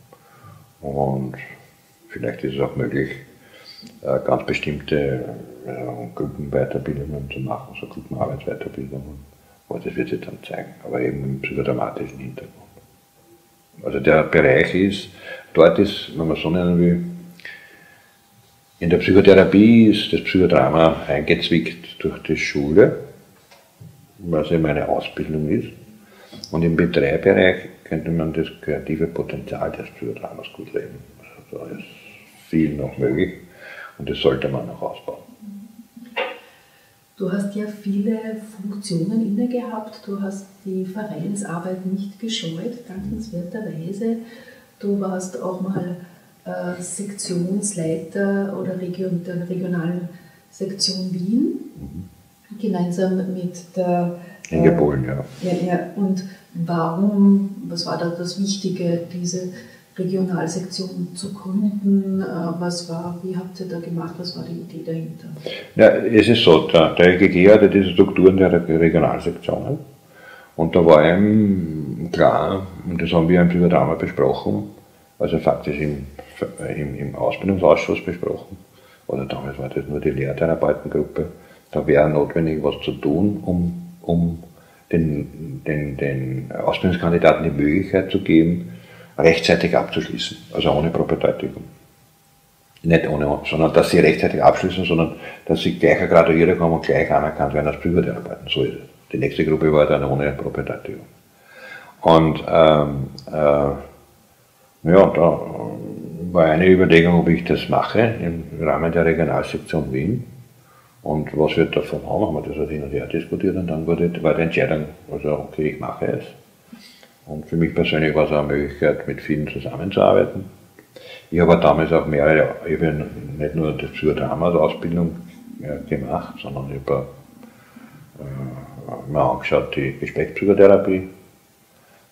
und vielleicht ist es auch möglich, ganz bestimmte äh, Gruppenweiterbildungen zu machen, so Gruppenarbeitsweiterbildungen. Aber das wird sich dann zeigen, aber eben im psychodramatischen Hintergrund. Also der Bereich ist, dort ist, wenn man so nennen will, in der Psychotherapie ist das Psychodrama eingezwickt durch die Schule, was eben eine Ausbildung ist. Und im B drei Bereich könnte man das kreative Potenzial des Psychodramas gut leben. Also da ist viel noch möglich und das sollte man noch ausbauen. Du hast ja viele Funktionen inne gehabt, du hast die Vereinsarbeit nicht gescheut, dankenswerterweise. Du warst auch mal äh, Sektionsleiter oder Region, der regionalen Sektion Wien, mhm. gemeinsam mit der Inge Bohlen, ja. ja, ja. Und warum, was war da das Wichtige, diese Regionalsektion zu gründen? Was war, wie habt ihr da gemacht? Was war die Idee dahinter? Ja, es ist so, der, der L G G hatte diese Strukturen der Regionalsektionen und da war ihm klar, und das haben wir im Psychodrama besprochen, also faktisch im, im, im Ausbildungsausschuss besprochen, oder damals war das nur die Lehrtherapeutengruppe, da wäre notwendig, was zu tun, um, um den, den, den Ausbildungskandidaten die Möglichkeit zu geben, rechtzeitig abzuschließen, also ohne Propedeutikum. Nicht ohne, sondern dass sie rechtzeitig abschließen, sondern dass sie gleich eine Graduierung haben und gleich anerkannt werden als Psychotherapeuten. So ist es. Die nächste Gruppe war dann ohne Propedeutikum. Und ähm, äh, ja, da war eine Überlegung, ob ich das mache im Rahmen der Regionalsektion Wien. Und was wir davon haben, haben wir das halt hin und her diskutiert und dann wurde, war die Entscheidung, also okay, ich mache es. Und für mich persönlich war es auch eine Möglichkeit, mit vielen zusammenzuarbeiten. Ich habe damals auch mehrere, ich habe nicht nur das Psychodrama als Ausbildung gemacht, sondern ich habe äh, mir angeschaut die Gesprächspsychotherapie,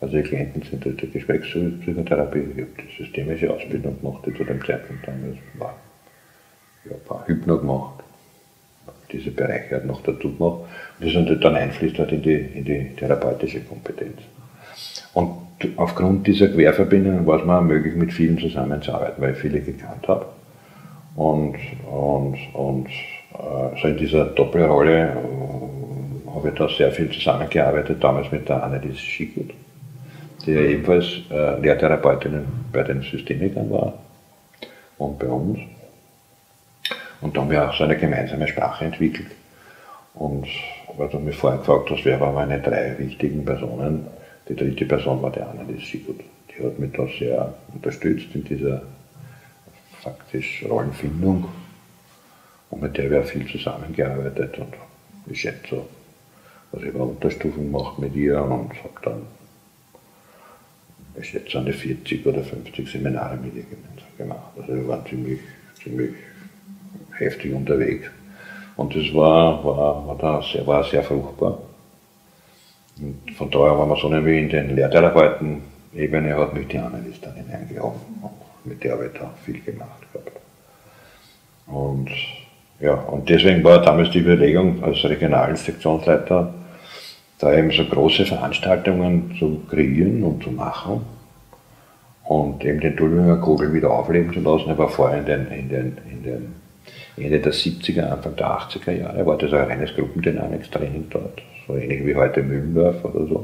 Also die klientenzentrierte Gesprächspsychotherapie, ich habe die systemische Ausbildung gemacht, die zu dem Zeitpunkt damals war. Ich habe auch Hypno gemacht, diese Bereiche halt noch dazu gemacht. Und das natürlich dann einfließt halt in die, in die therapeutische Kompetenz. Und aufgrund dieser Querverbindungen war es mir auch möglich, mit vielen zusammenzuarbeiten, weil ich viele gekannt habe. Und, und, und äh, so in dieser Doppelrolle äh, habe ich da sehr viel zusammengearbeitet, damals mit der Annelies Schickut, die ja ebenfalls äh, Lehrtherapeutin bei den Systemikern war und bei uns. Und da haben wir auch so eine gemeinsame Sprache entwickelt. Und weil du mich vorhin gefragt hast, wer waren meine drei wichtigen Personen? Die dritte Person war die Annelies Schickut. Die hat mich da sehr unterstützt in dieser faktisch Rollenfindung. Und mit der wir viel zusammengearbeitet. Und ich schätze so, also ich habe eine Unterstufung gemacht mit ihr und habe dann, ich schätze, an die vierzig oder fünfzig Seminare mit ihr gemeinsam gemacht. Also wir waren ziemlich, ziemlich heftig unterwegs. Und das war, war, war, da sehr, war sehr fruchtbar. Und von daher waren wir so nämlich in den Lehrtherapeuten-Ebene, hat mich die Annelies dann hineingehauen. Mit der habe ich da viel gemacht gehabt. Und, ja, und deswegen war damals die Überlegung, als Regionalsektionsleiter, da eben so große Veranstaltungen zu kreieren und zu machen und eben den Tulpinger Kogel wieder aufleben zu lassen. Er war vorher in den, in den, in den Ende der siebziger, Anfang der achtziger Jahre, war das ein reines Gruppendynamikstraining dort, so ähnlich wie heute Mühlendorf oder so.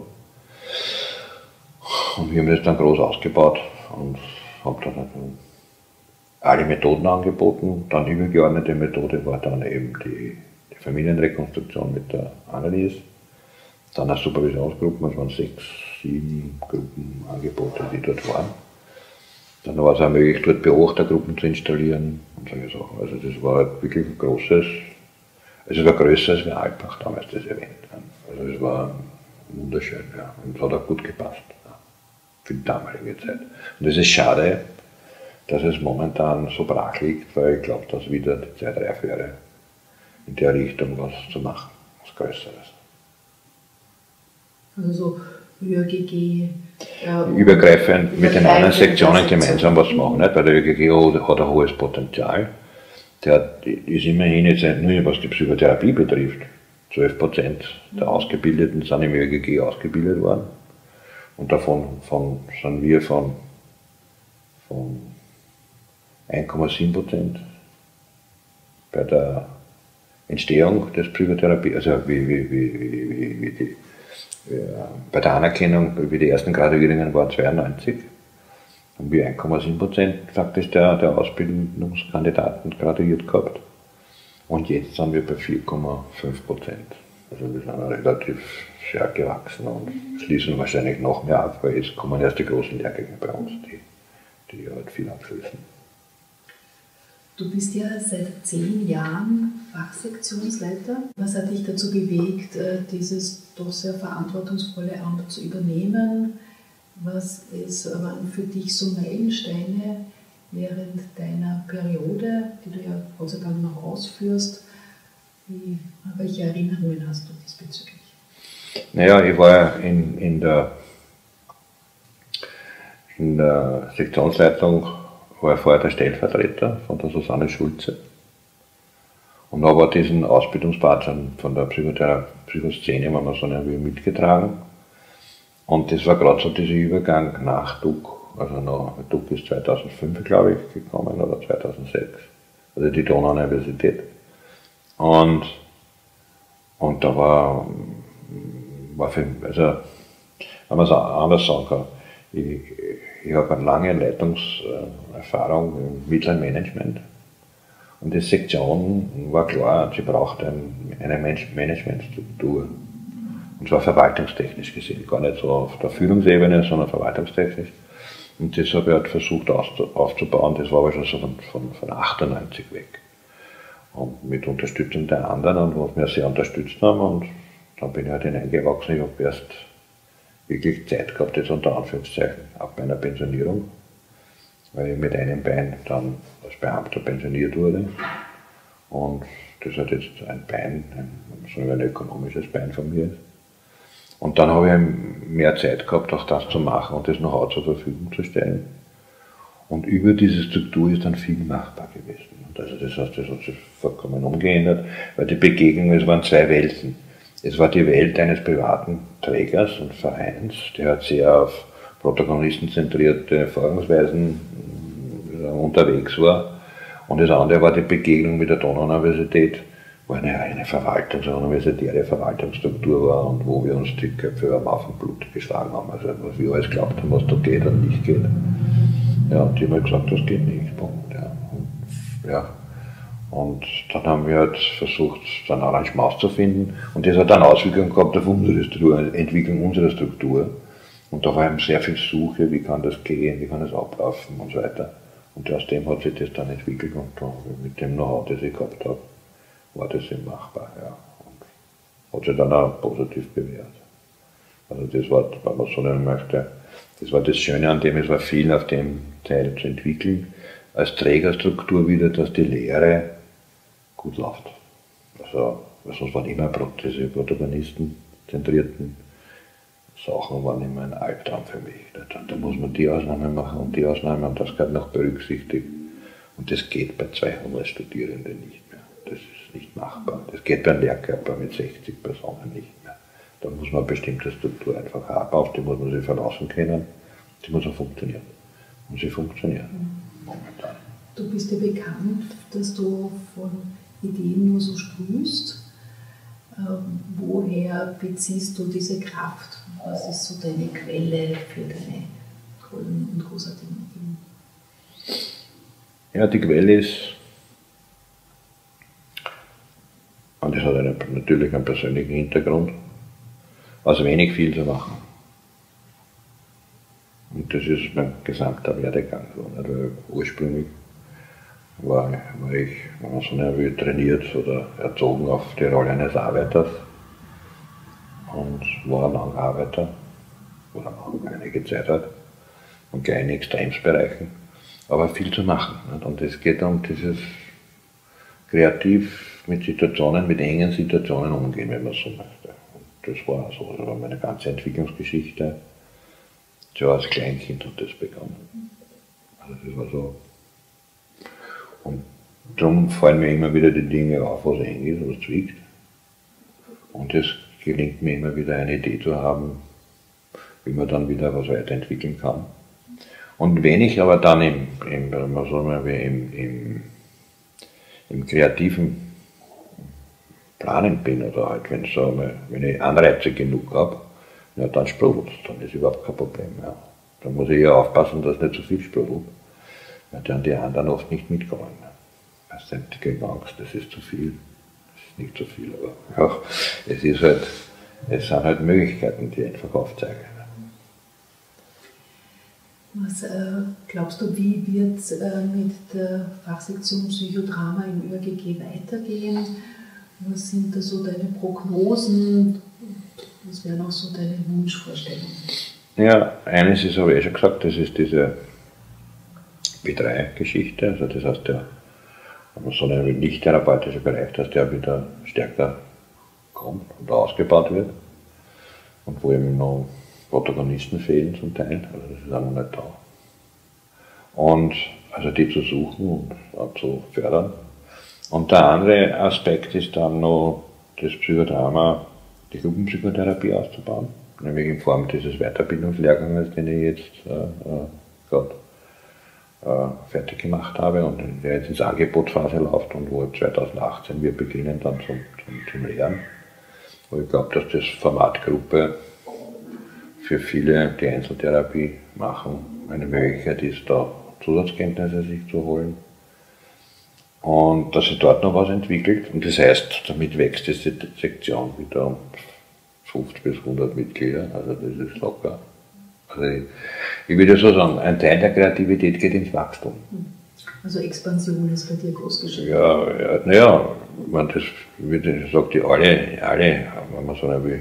Und wir haben das dann groß ausgebaut und haben dann alle Methoden angeboten. Dann übergeordnete Methode war dann eben die, die Familienrekonstruktion mit der Annelies. Dann eine Supervisionsgruppe, es waren sechs, sieben Gruppenangebote, die dort waren. Dann war es auch möglich, dort Beobachtergruppen zu installieren und solche Sachen. Also das war halt wirklich ein großes, also es war größer als wir Alpbach damals das Event. Also es war wunderschön, ja. Und es hat auch gut gepasst, ja, für die damalige Zeit. Und es ist schade, dass es momentan so brach liegt, weil ich glaube, dass wieder die Zeit reif wäre, in der Richtung was zu machen, was Größeres. Also so ÖRGG. Ja, übergreifend mit den anderen Sektionen gemeinsam was machen, nicht? Weil der ÖRGG hat ein hohes Potenzial. Der ist immerhin jetzt nur, was die Psychotherapie betrifft, zwölf Prozent der Ausgebildeten sind im ÖRGG ausgebildet worden. Und davon von, sind wir von, von eins Komma sieben Prozent bei der Entstehung des Psychotherapie, also wie, wie, wie, wie, wie die Ja, bei der Anerkennung, wie die ersten Graduierungen waren zweiundneunzig, haben wir eins Komma sieben Prozent faktisch der, der Ausbildungskandidaten graduiert gehabt. Und jetzt sind wir bei vier Komma fünf Prozent. Also wir sind relativ stark gewachsen und schließen wahrscheinlich noch mehr ab, weil jetzt kommen erst die großen Lehrgänge bei uns, die, die halt viel abschließen. Du bist ja seit zehn Jahren Fachsektionsleiter. Was hat dich dazu bewegt, dieses doch sehr verantwortungsvolle Amt zu übernehmen? Was ist, waren für dich so Meilensteine während deiner Periode, die du ja Gott sei Dank noch ausführst? Wie, welche Erinnerungen hast du diesbezüglich? Naja, ich war in, in, der, in der Sektionsleitung, war vorher der Stellvertreter von der Susanne Schulze und habe auch diesen Ausbildungspart von der Psychoszene, wenn man so nennen, mitgetragen. Und das war gerade so dieser Übergang nach D U C, also noch, D U C ist zweitausendfünf, glaube ich, gekommen, oder zweitausendsechs, also die Donau-Universität. Und, und da war, war für, also, wenn man es anders sagen kann, ich, ich habe eine lange Leitungserfahrung im mittleren Management. Und die Sektion war klar, sie braucht ein, eine Managementstruktur. Und zwar verwaltungstechnisch gesehen, gar nicht so auf der Führungsebene, sondern verwaltungstechnisch. Und das habe ich halt versucht aufzubauen, das war aber schon so von, von, von achtundneunzig weg. Und mit Unterstützung der anderen, und was mir sehr unterstützt haben, und dann bin ich halt hineingewachsen. Ich habe erst wirklich Zeit gehabt, jetzt unter Anführungszeichen, ab meiner Pensionierung, weil ich mit einem Bein dann als Beamter pensioniert wurde. Und das hat jetzt ein Bein, ein, so ein ökonomisches Bein von mir. Und dann habe ich mehr Zeit gehabt, auch das zu machen und das Know-how zur Verfügung zu stellen. Und über diese Struktur ist dann viel machbar gewesen. Und also das heißt, das hat sich vollkommen umgeändert, weil die Begegnung, es waren zwei Welten. Es war die Welt eines privaten Trägers und Vereins, der hat sehr auf protagonistenzentrierte Vorgangsweisen unterwegs war. Und das andere war die Begegnung mit der Donau-Universität, wo eine reine Verwaltungs-, eine universitäre Verwaltungsstruktur war und wo wir uns die Köpfe am Haufen Blut geschlagen haben. Also was wir alles glaubt haben, was da geht und nicht geht. Ja, und die haben halt gesagt, das geht nicht. Punkt. Ja. Und, ja. Und dann haben wir halt versucht, dann Arrangements zu finden. Und das hat dann Auswirkungen gehabt auf unsere Struktur, Entwicklung unserer Struktur. Und da war eben sehr viel Suche, wie kann das gehen, wie kann das ablaufen und so weiter. Und aus dem hat sich das dann entwickelt und da, mit dem Know-how, das ich gehabt habe, war das eben machbar. Ja. Und hat sich dann auch positiv bewährt. Also das war, wenn man so nennen möchte, das war das Schöne an dem, es war viel auf dem Teil zu entwickeln, als Trägerstruktur wieder, dass die Lehre gut läuft. Also, sonst waren immer diese protagonistenzentrierten Sachen waren immer ein Albtraum für mich. Da muss man die Ausnahme machen und die Ausnahme und das gehört noch berücksichtigt. Und das geht bei zweihundert Studierenden nicht mehr. Das ist nicht machbar. Das geht bei einem Lehrkörper mit sechzig Personen nicht mehr. Da muss man eine bestimmte Struktur einfach haben, auf die muss man sich verlassen können, die muss auch funktionieren. Und sie funktioniert momentan. Du bist ja bekannt, dass du von Ideen nur so sprühst. Ähm, woher beziehst du diese Kraft? Was ist so deine Quelle für deine tollen und großartigen Ideen? Ja, die Quelle ist, und das hat einen, natürlich einen persönlichen Hintergrund, aus wenig viel zu machen. Und das ist mein gesamter Werdegang so. Also ursprünglich war, war ich, wenn man so nennen will, trainiert oder erzogen auf die Rolle eines Arbeiters und war ein Arbeiter, oder noch einige Zeit halt, und gleich in Extremsbereichen, aber viel zu machen. Nicht? Und es geht um dieses kreativ mit Situationen, mit engen Situationen umgehen, wenn man so möchte. Und das war so, also meine ganze Entwicklungsgeschichte, schon als Kleinkind hat das begonnen. Also das war so. Und darum fallen mir immer wieder die Dinge auf, was eng ist, was zwickt. Und es gelingt mir immer wieder eine Idee zu haben, wie man dann wieder was weiterentwickeln kann. Und wenn ich aber dann im, im, im, im, im kreativen Planen bin oder halt, wenn, so mal, wenn ich Anreize genug habe, ja, dann sprudelt es, dann ist überhaupt kein Problem. Ja. Da muss ich ja aufpassen, dass nicht zu viel sprudelt, weil dann die anderen oft nicht mitkommen. Das sind gegen Angst, das ist zu viel, das ist nicht zu viel, aber ja, es ist halt, es sind halt Möglichkeiten, die einfach aufzeigen. Was äh, glaubst du, wie wird es äh, mit der Fachsektion Psychodrama im Ö R G G weitergehen? Was sind da so deine Prognosen? Was wären auch so deine Wunschvorstellungen? Ja, eines ist, habe ich schon gesagt, das ist diese B drei Geschichte, also das heißt, der, wenn man so einen nicht-therapeutischen Bereich, dass der wieder stärker kommt und ausgebaut wird und wo eben noch Protagonisten fehlen zum Teil, also das ist auch noch nicht da. Und also die zu suchen und auch zu fördern. Und der andere Aspekt ist dann noch das Psychodrama, die Gruppenpsychotherapie auszubauen, nämlich in Form dieses Weiterbildungslehrganges, den ich jetzt äh, äh, gerade äh, fertig gemacht habe und der jetzt ins Angebotsphase läuft und wo zweitausendachtzehn wir beginnen dann zum, zum, zum Lehren. Und ich glaube, dass das Formatgruppe für viele, die Einzeltherapie machen, eine Möglichkeit ist, da Zusatzkenntnisse sich zu holen. Und dass sich dort noch was entwickelt. Und das heißt, damit wächst diese Sektion wieder um fünfzig bis hundert Mitglieder. Also das ist locker. Also ich, ich würde so sagen, ein Teil der Kreativität geht ins Wachstum. Also Expansion ist bei dir groß geschrieben. Ja, ja, naja, man das würde, sagt die alle, alle, wenn man so will,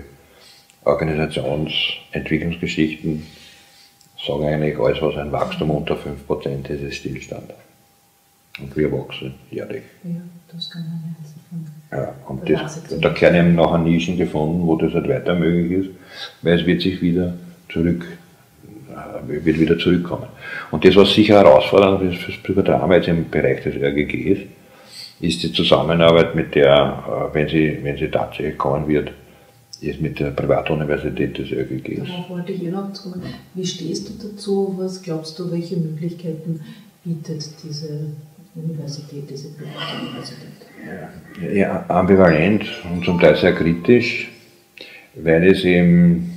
Organisationsentwicklungsgeschichten sagen eigentlich, alles was ein Wachstum unter fünf Prozent ist, ist Stillstand. Und wir wachsen jährlich. Ja, das kann man ernst von. Ja, und das, da werden eben nachher Nischen gefunden, wo das halt weiter möglich ist, weil es wird sich wieder zurück, wird wieder zurückkommen. Und das, was sicher herausfordernd ist für das Psychodrama jetzt im Bereich des R G Gs, ist die Zusammenarbeit mit der, wenn sie, wenn sie tatsächlich kommen wird, ist mit der Privatuniversität des R G Gs. Darauf wollte ich eh noch kommen. Wie stehst du dazu? Was glaubst du, welche Möglichkeiten bietet diese Universität, diese Privatuniversität? Ja, ja, ambivalent und zum Teil sehr kritisch, weil es eben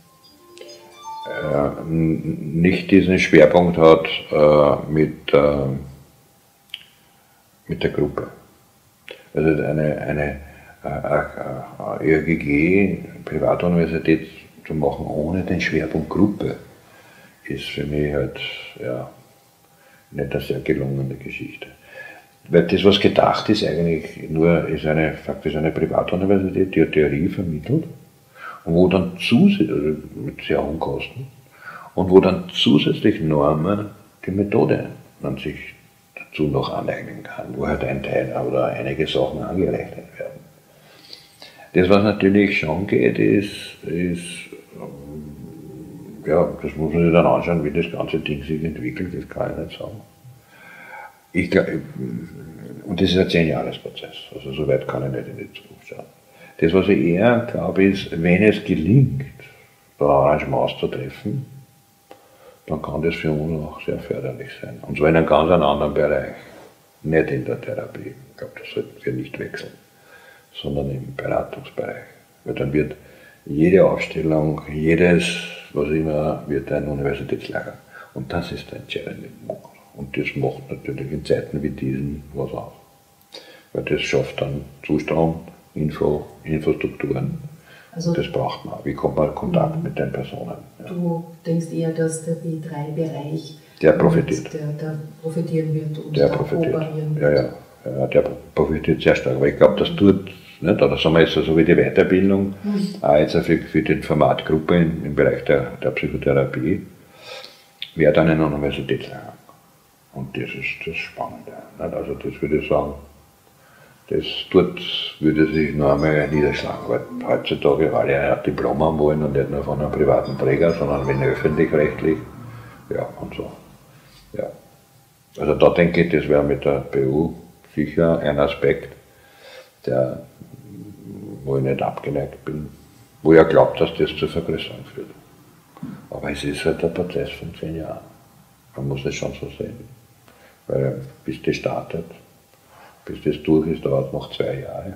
äh, nicht diesen Schwerpunkt hat äh, mit, äh, mit der Gruppe. Also eine, eine äh, äh, R G G, Privatuniversität zu machen ohne den Schwerpunkt Gruppe, ist für mich halt ja, nicht eine sehr gelungene Geschichte. Weil das, was gedacht ist, eigentlich nur ist eine, faktisch eine Privatuniversität, die eine Theorie vermittelt und wo dann zusätzlich, also mit sehr hohen Kosten, und wo dann zusätzlich Normen die Methode an sich dazu noch aneignen kann, wo halt ein Teil oder einige Sachen angerechnet werden. Das, was natürlich schon geht, ist, ist ja, das muss man sich dann anschauen, wie das ganze Ding sich entwickelt, das kann ich nicht sagen. Ich glaub, und das ist ein zehn-Jahres-Prozess, also so weit kann ich nicht in die Zukunft schauen. Das, was ich eher glaube, ist, wenn es gelingt, da Arrangements zu treffen, dann kann das für uns auch sehr förderlich sein. Und zwar in einem ganz anderen Bereich, nicht in der Therapie. Ich glaube, das sollten wir nicht wechseln, sondern im Beratungsbereich. Weil dann wird jede Ausstellung, jedes, was immer, wird ein Universitätslager. Und das ist der entscheidende Punkt. Und das macht natürlich in Zeiten wie diesen was aus. Weil das schafft dann Zustrom, Info, Infrastrukturen. Also das braucht man. Wie kommt man in Kontakt mhm. mit den Personen? Ja. Du denkst eher, dass der B drei Bereich der profitiert. Der, der profitieren wird und der da profitiert. kooperieren wird. Ja, ja, ja, der profitiert sehr stark. Aber ich glaube, das tut, nicht, oder sagen wir jetzt so wie die Weiterbildung, mhm. auch jetzt für, für die Formatgruppe im, im Bereich der, der Psychotherapie, wäre dann eine Universitätslehre. Und das ist das Spannende. Nicht? Also das würde ich sagen, das dort würde sich noch einmal niederschlagen, weil heutzutage alle ein Diplom haben wollen und nicht nur von einem privaten Träger, sondern wenn öffentlich-rechtlich, ja und so. Ja. Also da denke ich, das wäre mit der B U sicher ein Aspekt, der, wo ich nicht abgeneigt bin, wo ich ja glaube, dass das zur Vergrößerung führt. Aber es ist halt ein Prozess von zehn Jahren. Man muss es schon so sehen. Weil bis das startet, bis das durch ist, dauert noch zwei Jahre.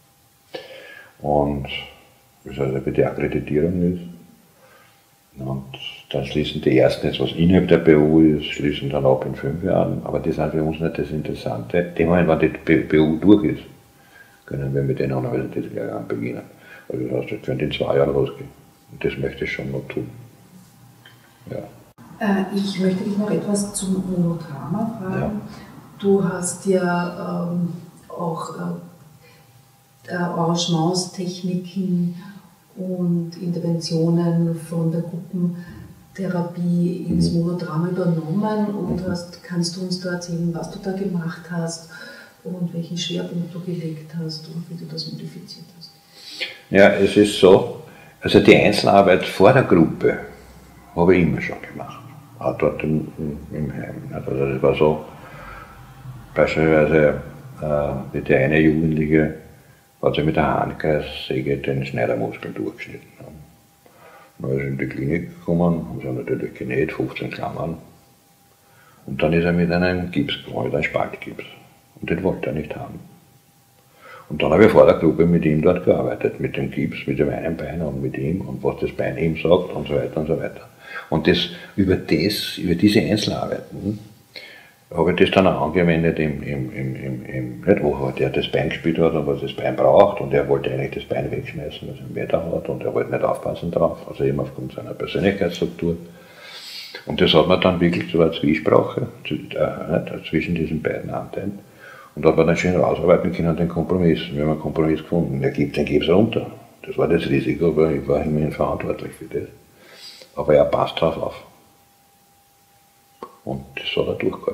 Und bis also die Akkreditierung ist. Und dann schließen die ersten, jetzt was innerhalb der B U ist, schließen dann ab in fünf Jahren. Aber das ist für uns nicht das Interessante. Dem Moment, wenn die B U durch ist, können wir mit den Universitätslehrern beginnen. Also das heißt, das könnte in zwei Jahren losgehen. Und das möchte ich schon noch tun. Ja. Ich möchte dich noch etwas zum Monodrama fragen. Ja. Du hast ja ähm, auch äh, Arrangements, Techniken und Interventionen von der Gruppentherapie ins Monodrama übernommen und hast, kannst du uns da erzählen, was du da gemacht hast und welchen Schwerpunkt du gelegt hast und wie du das modifiziert hast? Ja, es ist so, also die Einzelarbeit vor der Gruppe habe ich immer schon gemacht. Auch dort im, im Heim. Also das war so, beispielsweise äh, die eine Jugendliche hat sich mit der Handkreissäge den Schneidermuskel durchgeschnitten. Dann ist er in die Klinik gekommen, haben sie natürlich genäht, fünfzehn Klammern. Und dann ist er mit einem Gips gekommen, mit einem Spaltgips. Und den wollte er nicht haben. Und dann habe ich vor der Gruppe mit ihm dort gearbeitet, mit dem Gips, mit dem einen Bein und mit ihm und was das Bein ihm sagt und so weiter und so weiter. Und das, über, das, über diese Einzelarbeiten habe ich das dann auch angewendet, im, im, im, im, im, nicht, wo halt er das Bein gespielt hat und was das Bein braucht und er wollte eigentlich das Bein wegschmeißen, was er im Wetter hat und er wollte nicht aufpassen drauf, also eben aufgrund seiner Persönlichkeitsstruktur. Und das hat man dann wirklich so eine Zwiesprache äh, zwischen diesen beiden Anteilen und da hat man dann schön rausarbeiten können, den Kompromiss. Wir haben einen Kompromiss gefunden, er gibt den Gips runter. Das war das Risiko, aber ich war immerhin verantwortlich für das. Aber er passt drauf auf. Und das hat er durchgehalten.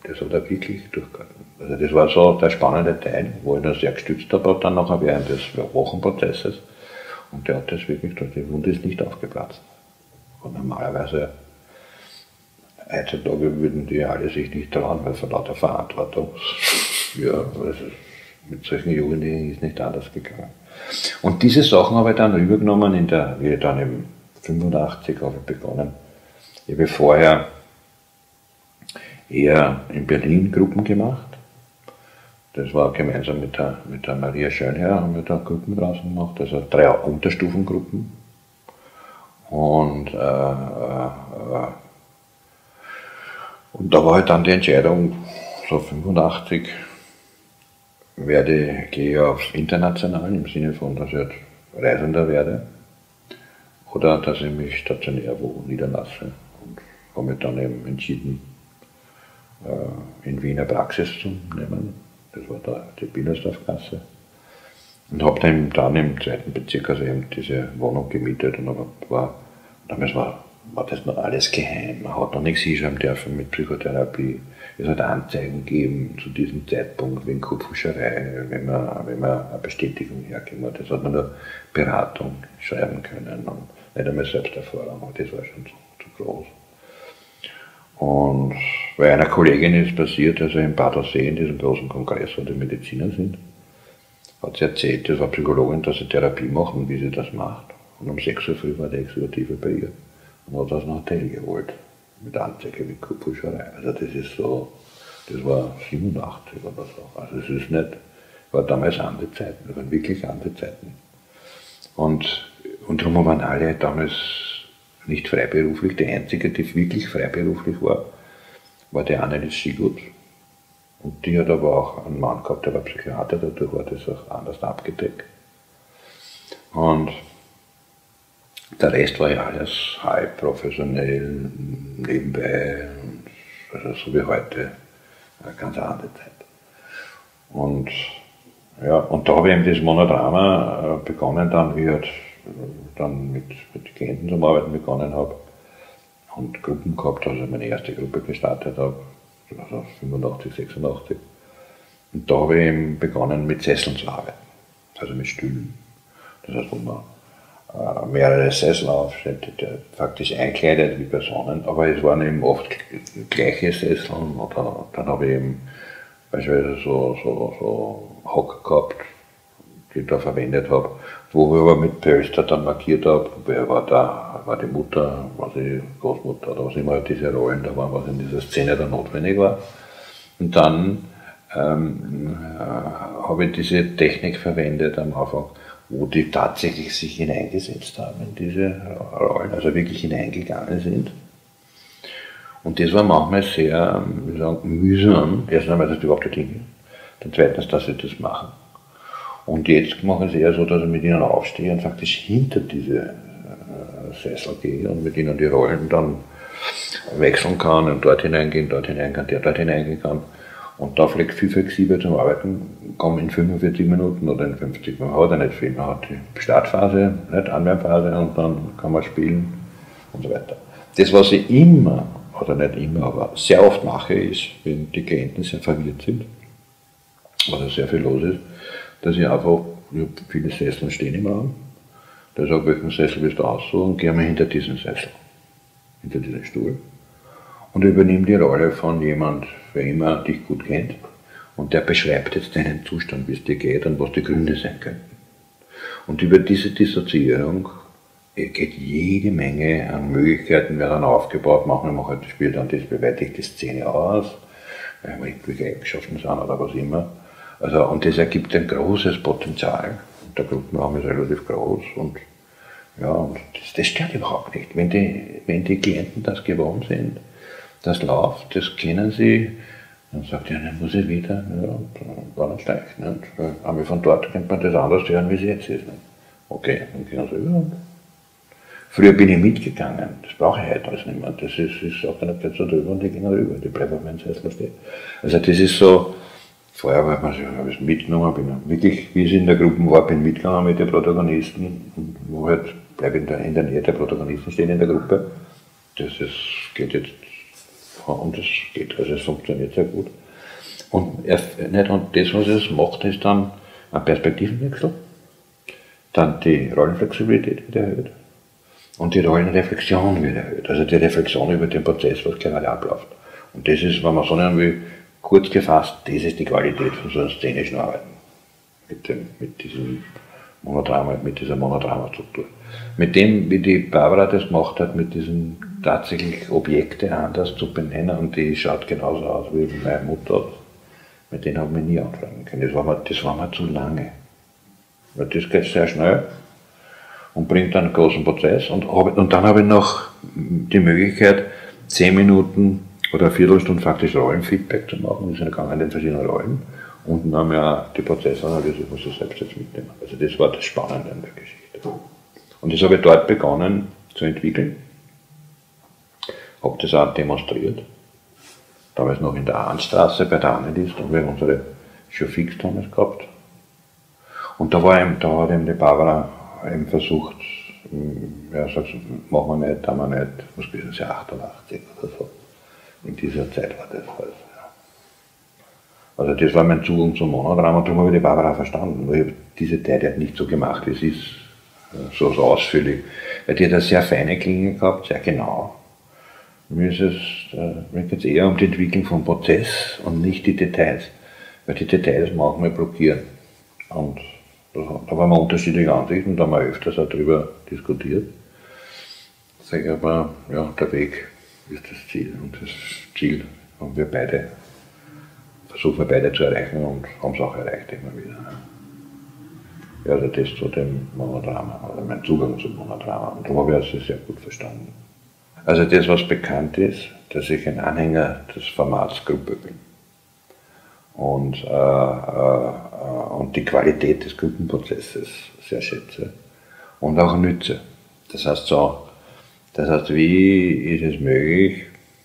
Das hat er wirklich durchgehalten. Also das war so der spannende Teil, wo ich dann sehr gestützt habe, dann nachher während des Wochenprozesses. Und der hat das wirklich, die Wunde ist nicht aufgeplatzt. Und normalerweise, heutzutage würden die alle sich nicht trauen, weil von lauter Verantwortung, ja, also mit solchen Jugendlichen ist nicht anders gegangen. Und diese Sachen habe ich dann rübergenommen, in der, wie ich dann im fünfundachtzig habe ich begonnen. Ich habe vorher eher in Berlin Gruppen gemacht. Das war gemeinsam mit der, mit der Maria Schönherr, haben wir da Gruppen draußen gemacht, also drei Unterstufengruppen. Und, äh, äh, und da war halt dann die Entscheidung, so fünfundachtzig, werde, gehe ich auf international, im Sinne von, dass ich jetzt Reisender werde, oder dass ich mich stationär wo niederlasse. Und habe mich dann eben entschieden, äh, in Wiener Praxis zu nehmen. Das war da die Bielersdorfgasse. Und habe dann, dann im zweiten Bezirk also eben diese Wohnung gemietet. Und aber war, damals war, war das noch alles geheim. Man hat noch nichts hinschreiben dürfen mit Psychotherapie. Es hat Anzeigen gegeben zu diesem Zeitpunkt wegen Kopfwäscherei, wenn man, wenn man eine Bestätigung hergegeben hat. Das hat man nur Beratung schreiben können und nicht einmal Selbsterfahrung. Aber das war schon zu, zu groß. Und bei einer Kollegin ist passiert, also in Bad Aussee, in diesem großen Kongress, wo die Mediziner sind, hat sie erzählt, das war Psychologin, dass sie Therapie macht und wie sie das macht. Und um sechs Uhr früh war die Exekutive bei ihr und hat aus dem Hotel geholt, mit Anzeige wie Kopfwäscherei. Also das ist so, das war siebenundachtzig oder so. Also es ist nicht, war damals andere Zeiten, das waren wirklich andere Zeiten. Und, und darum waren alle damals nicht freiberuflich. Die einzige, die wirklich freiberuflich war, war die Annelies Schigut. Und die hat aber auch einen Mann gehabt, der war Psychiater, dadurch war das auch anders abgedeckt. Und der Rest war ja alles halb professionell, nebenbei, also so wie heute, eine ganz andere Zeit. Und, ja, und da habe ich eben das Monodrama begonnen, dann wie ich halt dann mit, mit Klienten zum Arbeiten begonnen habe und Gruppen gehabt, also meine erste Gruppe gestartet habe, also fünfundachtzig, sechsundachtzig. Und da habe ich eben begonnen mit Sesseln zu arbeiten, also mit Stühlen. Das heißt, wo man äh, mehrere Sessel aufstellt, faktisch einkleidet wie Personen, aber es waren eben oft gleiche Sesseln, oder dann habe ich eben beispielsweise so, so, so Hocker gehabt, die ich da verwendet habe, wo ich aber mit Pölster dann markiert habe, wer war da, war die Mutter, war die Großmutter oder was immer halt diese Rollen da waren, was in dieser Szene da notwendig war. Und dann ähm, äh, habe ich diese Technik verwendet am Anfang, wo die tatsächlich sich hineingesetzt haben in diese Rollen, also wirklich hineingegangen sind. Und das war manchmal sehr, wie sagen, mühsam. Erstens einmal, dass die überhaupt nicht hingehen. Dann zweitens, dass sie das machen. Und jetzt mache ich es eher so, dass ich mit ihnen aufstehe und faktisch hinter diese äh, Sessel gehe und mit ihnen die Rollen dann wechseln kann und dort hineingehen, dort hineingehen kann, der dort hineingehen kann. Und da vielleicht viel flexibler zum Arbeiten kommen in fünfundvierzig Minuten oder in fünfzig. Man hat ja nicht viel. Man hat die Startphase, nicht Anwärmphase und dann kann man spielen und so weiter. Das, was ich immer, oder nicht immer, aber sehr oft mache, ist, wenn die Klienten sehr verwirrt sind, oder sehr viel los ist, dass ich einfach, ich habe viele Sessel stehen im Raum, da sage, welchen Sessel willst du aussuchen, gehe mal hinter diesen Sessel, hinter diesen Stuhl und übernehme die Rolle von jemand, wer immer dich gut kennt und der beschreibt jetzt deinen Zustand, wie es dir geht und was die Gründe sein könnten. Und über diese Dissoziierung geht jede Menge an Möglichkeiten, werden aufgebaut, manchmal mache ich das Spiel dann, das beweite ich die Szene aus, welche Eigenschaften sind oder was immer. Also, und das ergibt ein großes Potenzial. Der Gruppenraum ist relativ groß und, ja, und das, das stört überhaupt nicht. Wenn die, wenn die Klienten das gewohnt sind, das läuft, das kennen sie, dann sagt er, dann muss ich wieder, ja, war nicht leicht. Nicht? Aber von dort könnte man das anders hören, wie es jetzt ist. Nicht? Okay, dann gehen sie über. Früher bin ich mitgegangen, das brauche ich heute alles nicht mehr. Das ist, ich sage dann nicht so drüber und die gehen rüber, die bleiben auf meinem Sessel stehen. Also das ist so, vorher habe ich es mitgenommen, bin wirklich, wie es in der Gruppe war, bin mitgegangen mit den Protagonisten, wo halt, bleibe in der, in der Nähe der Protagonisten stehen in der Gruppe. Das ist, geht jetzt Und das geht, also es funktioniert sehr gut. Und, er, nicht, und das, was es macht, ist dann ein Perspektivenwechsel, dann die Rollenflexibilität wird erhöht und die Rollenreflexion wird erhöht. Also die Reflexion über den Prozess, was gerade abläuft. Und das ist, wenn man so nennen will, kurz gefasst, das ist die Qualität von so einem szenischen Arbeiten. Mit, dem, mit diesem Monodrama, mit dieser Monodrama-Struktur. Mit dem, wie die Barbara das gemacht hat, mit diesen tatsächlich Objekte anders zu benennen, und die schaut genauso aus wie meine Mutter, mit denen haben wir nie anfangen können. Das war mir, das war mir zu lange. Weil das geht sehr schnell und bringt einen großen Prozess. Und, und dann habe ich noch die Möglichkeit, zehn Minuten oder eine Viertelstunde faktisch Rollenfeedback zu machen. Wir sind gegangen in den verschiedenen Rollen. Und dann haben wir auch die Prozessanalyse, muss ich selbst jetzt mitnehmen. Also das war das Spannende an der Geschichte. Und das habe ich dort begonnen zu entwickeln. Habe das auch demonstriert. Damals noch in der Ahnstraße bei der Annelies, da haben wir unsere schon fix damals gehabt. Und da war eben, da hat eben die Barbara eben versucht, ja, sagst du, machen wir nicht, haben wir nicht, was gewesen sein, achtundachtzig oder so. In dieser Zeit war das halt. Also das war mein Zugang zum Monodrama, und darum habe ich die Barbara verstanden, weil ich habe diese Zeit halt nicht so gemacht, wie es ist, so, so ausführlich. Weil die hat eine sehr feine Klinge gehabt, sehr genau. Mir ist es, mir geht es eher um die Entwicklung vom Prozess und nicht die Details. Weil die Details manchmal blockieren. Und da, da waren wir unterschiedliche Ansichten, da haben wir öfters auch darüber diskutiert. Sag ich aber, ja, der Weg ist das Ziel, und das Ziel haben wir beide, versuchen wir beide zu erreichen, und haben es auch erreicht immer wieder. Ja, also das zu dem Monodrama, also mein Zugang zum Monodrama, und darum habe ich das sehr gut verstanden. Also das, was bekannt ist, dass ich ein Anhänger des Formats Gruppe bin. Und, äh, äh, und die Qualität des Gruppenprozesses sehr schätze. Und auch nütze. Das heißt so, das heißt, wie ist es möglich,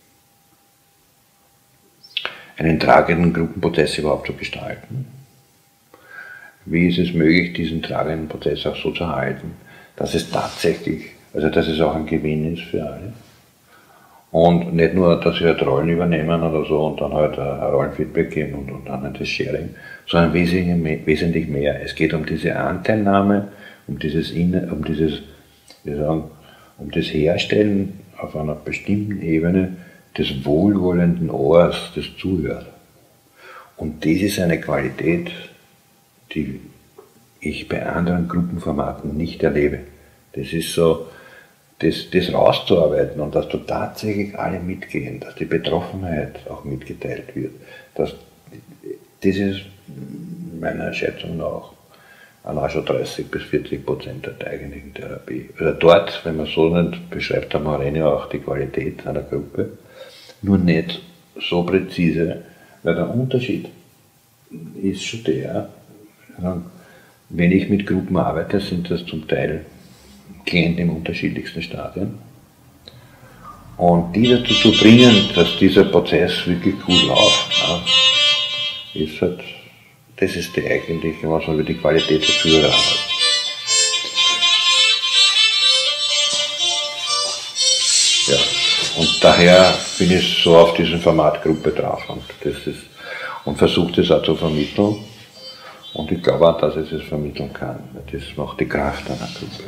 einen tragenden Gruppenprozess überhaupt zu gestalten? Wie ist es möglich, diesen tragenden Prozess auch so zu halten, dass es tatsächlich, also dass es auch ein Gewinn ist für alle? Und nicht nur, dass sie halt Rollen übernehmen oder so und dann halt ein Rollenfeedback geben und, und dann das Sharing, sondern wesentlich mehr, wesentlich mehr. Es geht um diese Anteilnahme, um dieses, um dieses, wie sagen, um das Herstellen auf einer bestimmten Ebene des wohlwollenden Ohrs, des Zuhörers. Und das ist eine Qualität, die ich bei anderen Gruppenformaten nicht erlebe. Das ist so, das, das rauszuarbeiten und dass da tatsächlich alle mitgehen, dass die Betroffenheit auch mitgeteilt wird. Dass, das ist meiner Schätzung nach allein schon dreißig bis vierzig Prozent der eigentlichen Therapie. Also dort, wenn man so nicht beschreibt, haben wir auch die Qualität einer Gruppe, nur nicht so präzise, weil der Unterschied ist schon der, wenn ich mit Gruppen arbeite, sind das zum Teil Klienten in unterschiedlichsten Stadien. Und die dazu zu bringen, dass dieser Prozess wirklich gut läuft, ja, ist halt, das ist die eigentliche, was man über die Qualität der Führer hat. Ja, und daher bin ich so auf diesen Formatgruppe drauf und, das ist, und versuche das auch zu vermitteln. Und ich glaube auch, dass ich es vermitteln kann. Das macht die Kraft einer Gruppe.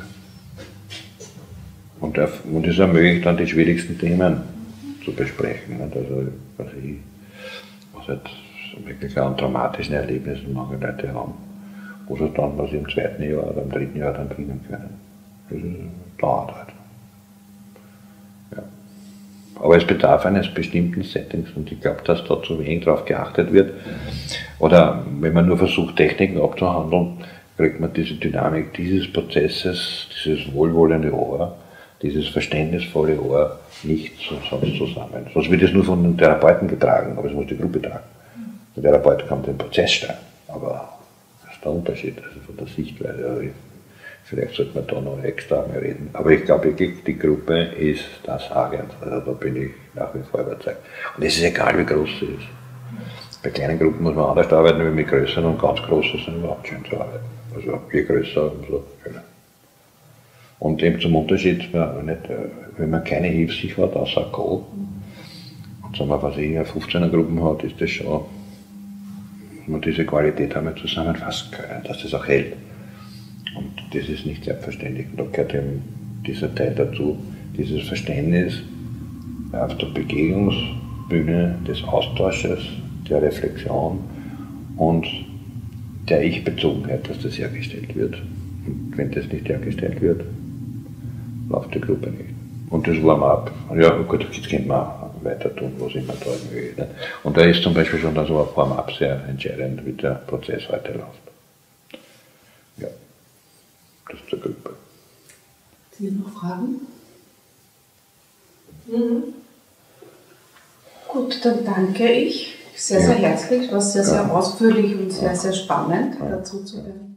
Und, und es ermöglicht dann die schwierigsten Themen zu besprechen. Also, was, ich, was halt wirklich an traumatischen Erlebnissen manche Leute haben, wo sie dann, was sie im zweiten Jahr oder im dritten Jahr dann bringen können. Das ist, dauert halt. Ja. Aber es bedarf eines bestimmten Settings, und ich glaube, dass da zu wenig darauf geachtet wird. Oder wenn man nur versucht, Techniken abzuhandeln, kriegt man diese Dynamik dieses Prozesses, dieses wohlwollende Ohr, dieses verständnisvolle Ohr nicht sonst zusammen. Sonst wird es nur von den Therapeuten getragen, aber es muss die Gruppe tragen. Der Therapeut kann den Prozess steuern, aber das ist der Unterschied, also von der Sichtweise. Also vielleicht sollte man da noch extra mal reden. Aber ich glaube wirklich, die Gruppe ist das Agent. Also da bin ich nach wie vor überzeugt. Und es ist egal, wie groß sie ist. Bei kleinen Gruppen muss man anders arbeiten, wie mit größeren, und ganz große sind überhaupt schön zu arbeiten. Also je größer, umso schöner. Und eben zum Unterschied, wenn man keine Hilfssicht hat, außer Go, und sagen wir, was ich eine fünfzehner Gruppen hat, ist das schon, dass wir diese Qualität haben wir zusammenfassen können, dass das auch hält. Und das ist nicht selbstverständlich. Und da gehört eben dieser Teil dazu, dieses Verständnis auf der Begegnungsbühne des Austausches, der Reflexion und der Ich-Bezogenheit, dass das hergestellt wird. Und wenn das nicht hergestellt wird, läuft die Gruppe nicht. Und das Warm-up. Ja gut, jetzt könnte man weiter tun, was immer da möglich ist. Und da ist zum Beispiel schon so ein Warm-up sehr entscheidend, wie der Prozess heute läuft. Ja, das zur Gruppe. Sie noch Fragen? Mhm. Gut, dann danke ich sehr, sehr Ja. herzlich. Es war sehr, sehr Ja. ausführlich und sehr, Ja. sehr spannend Ja. dazu zu hören.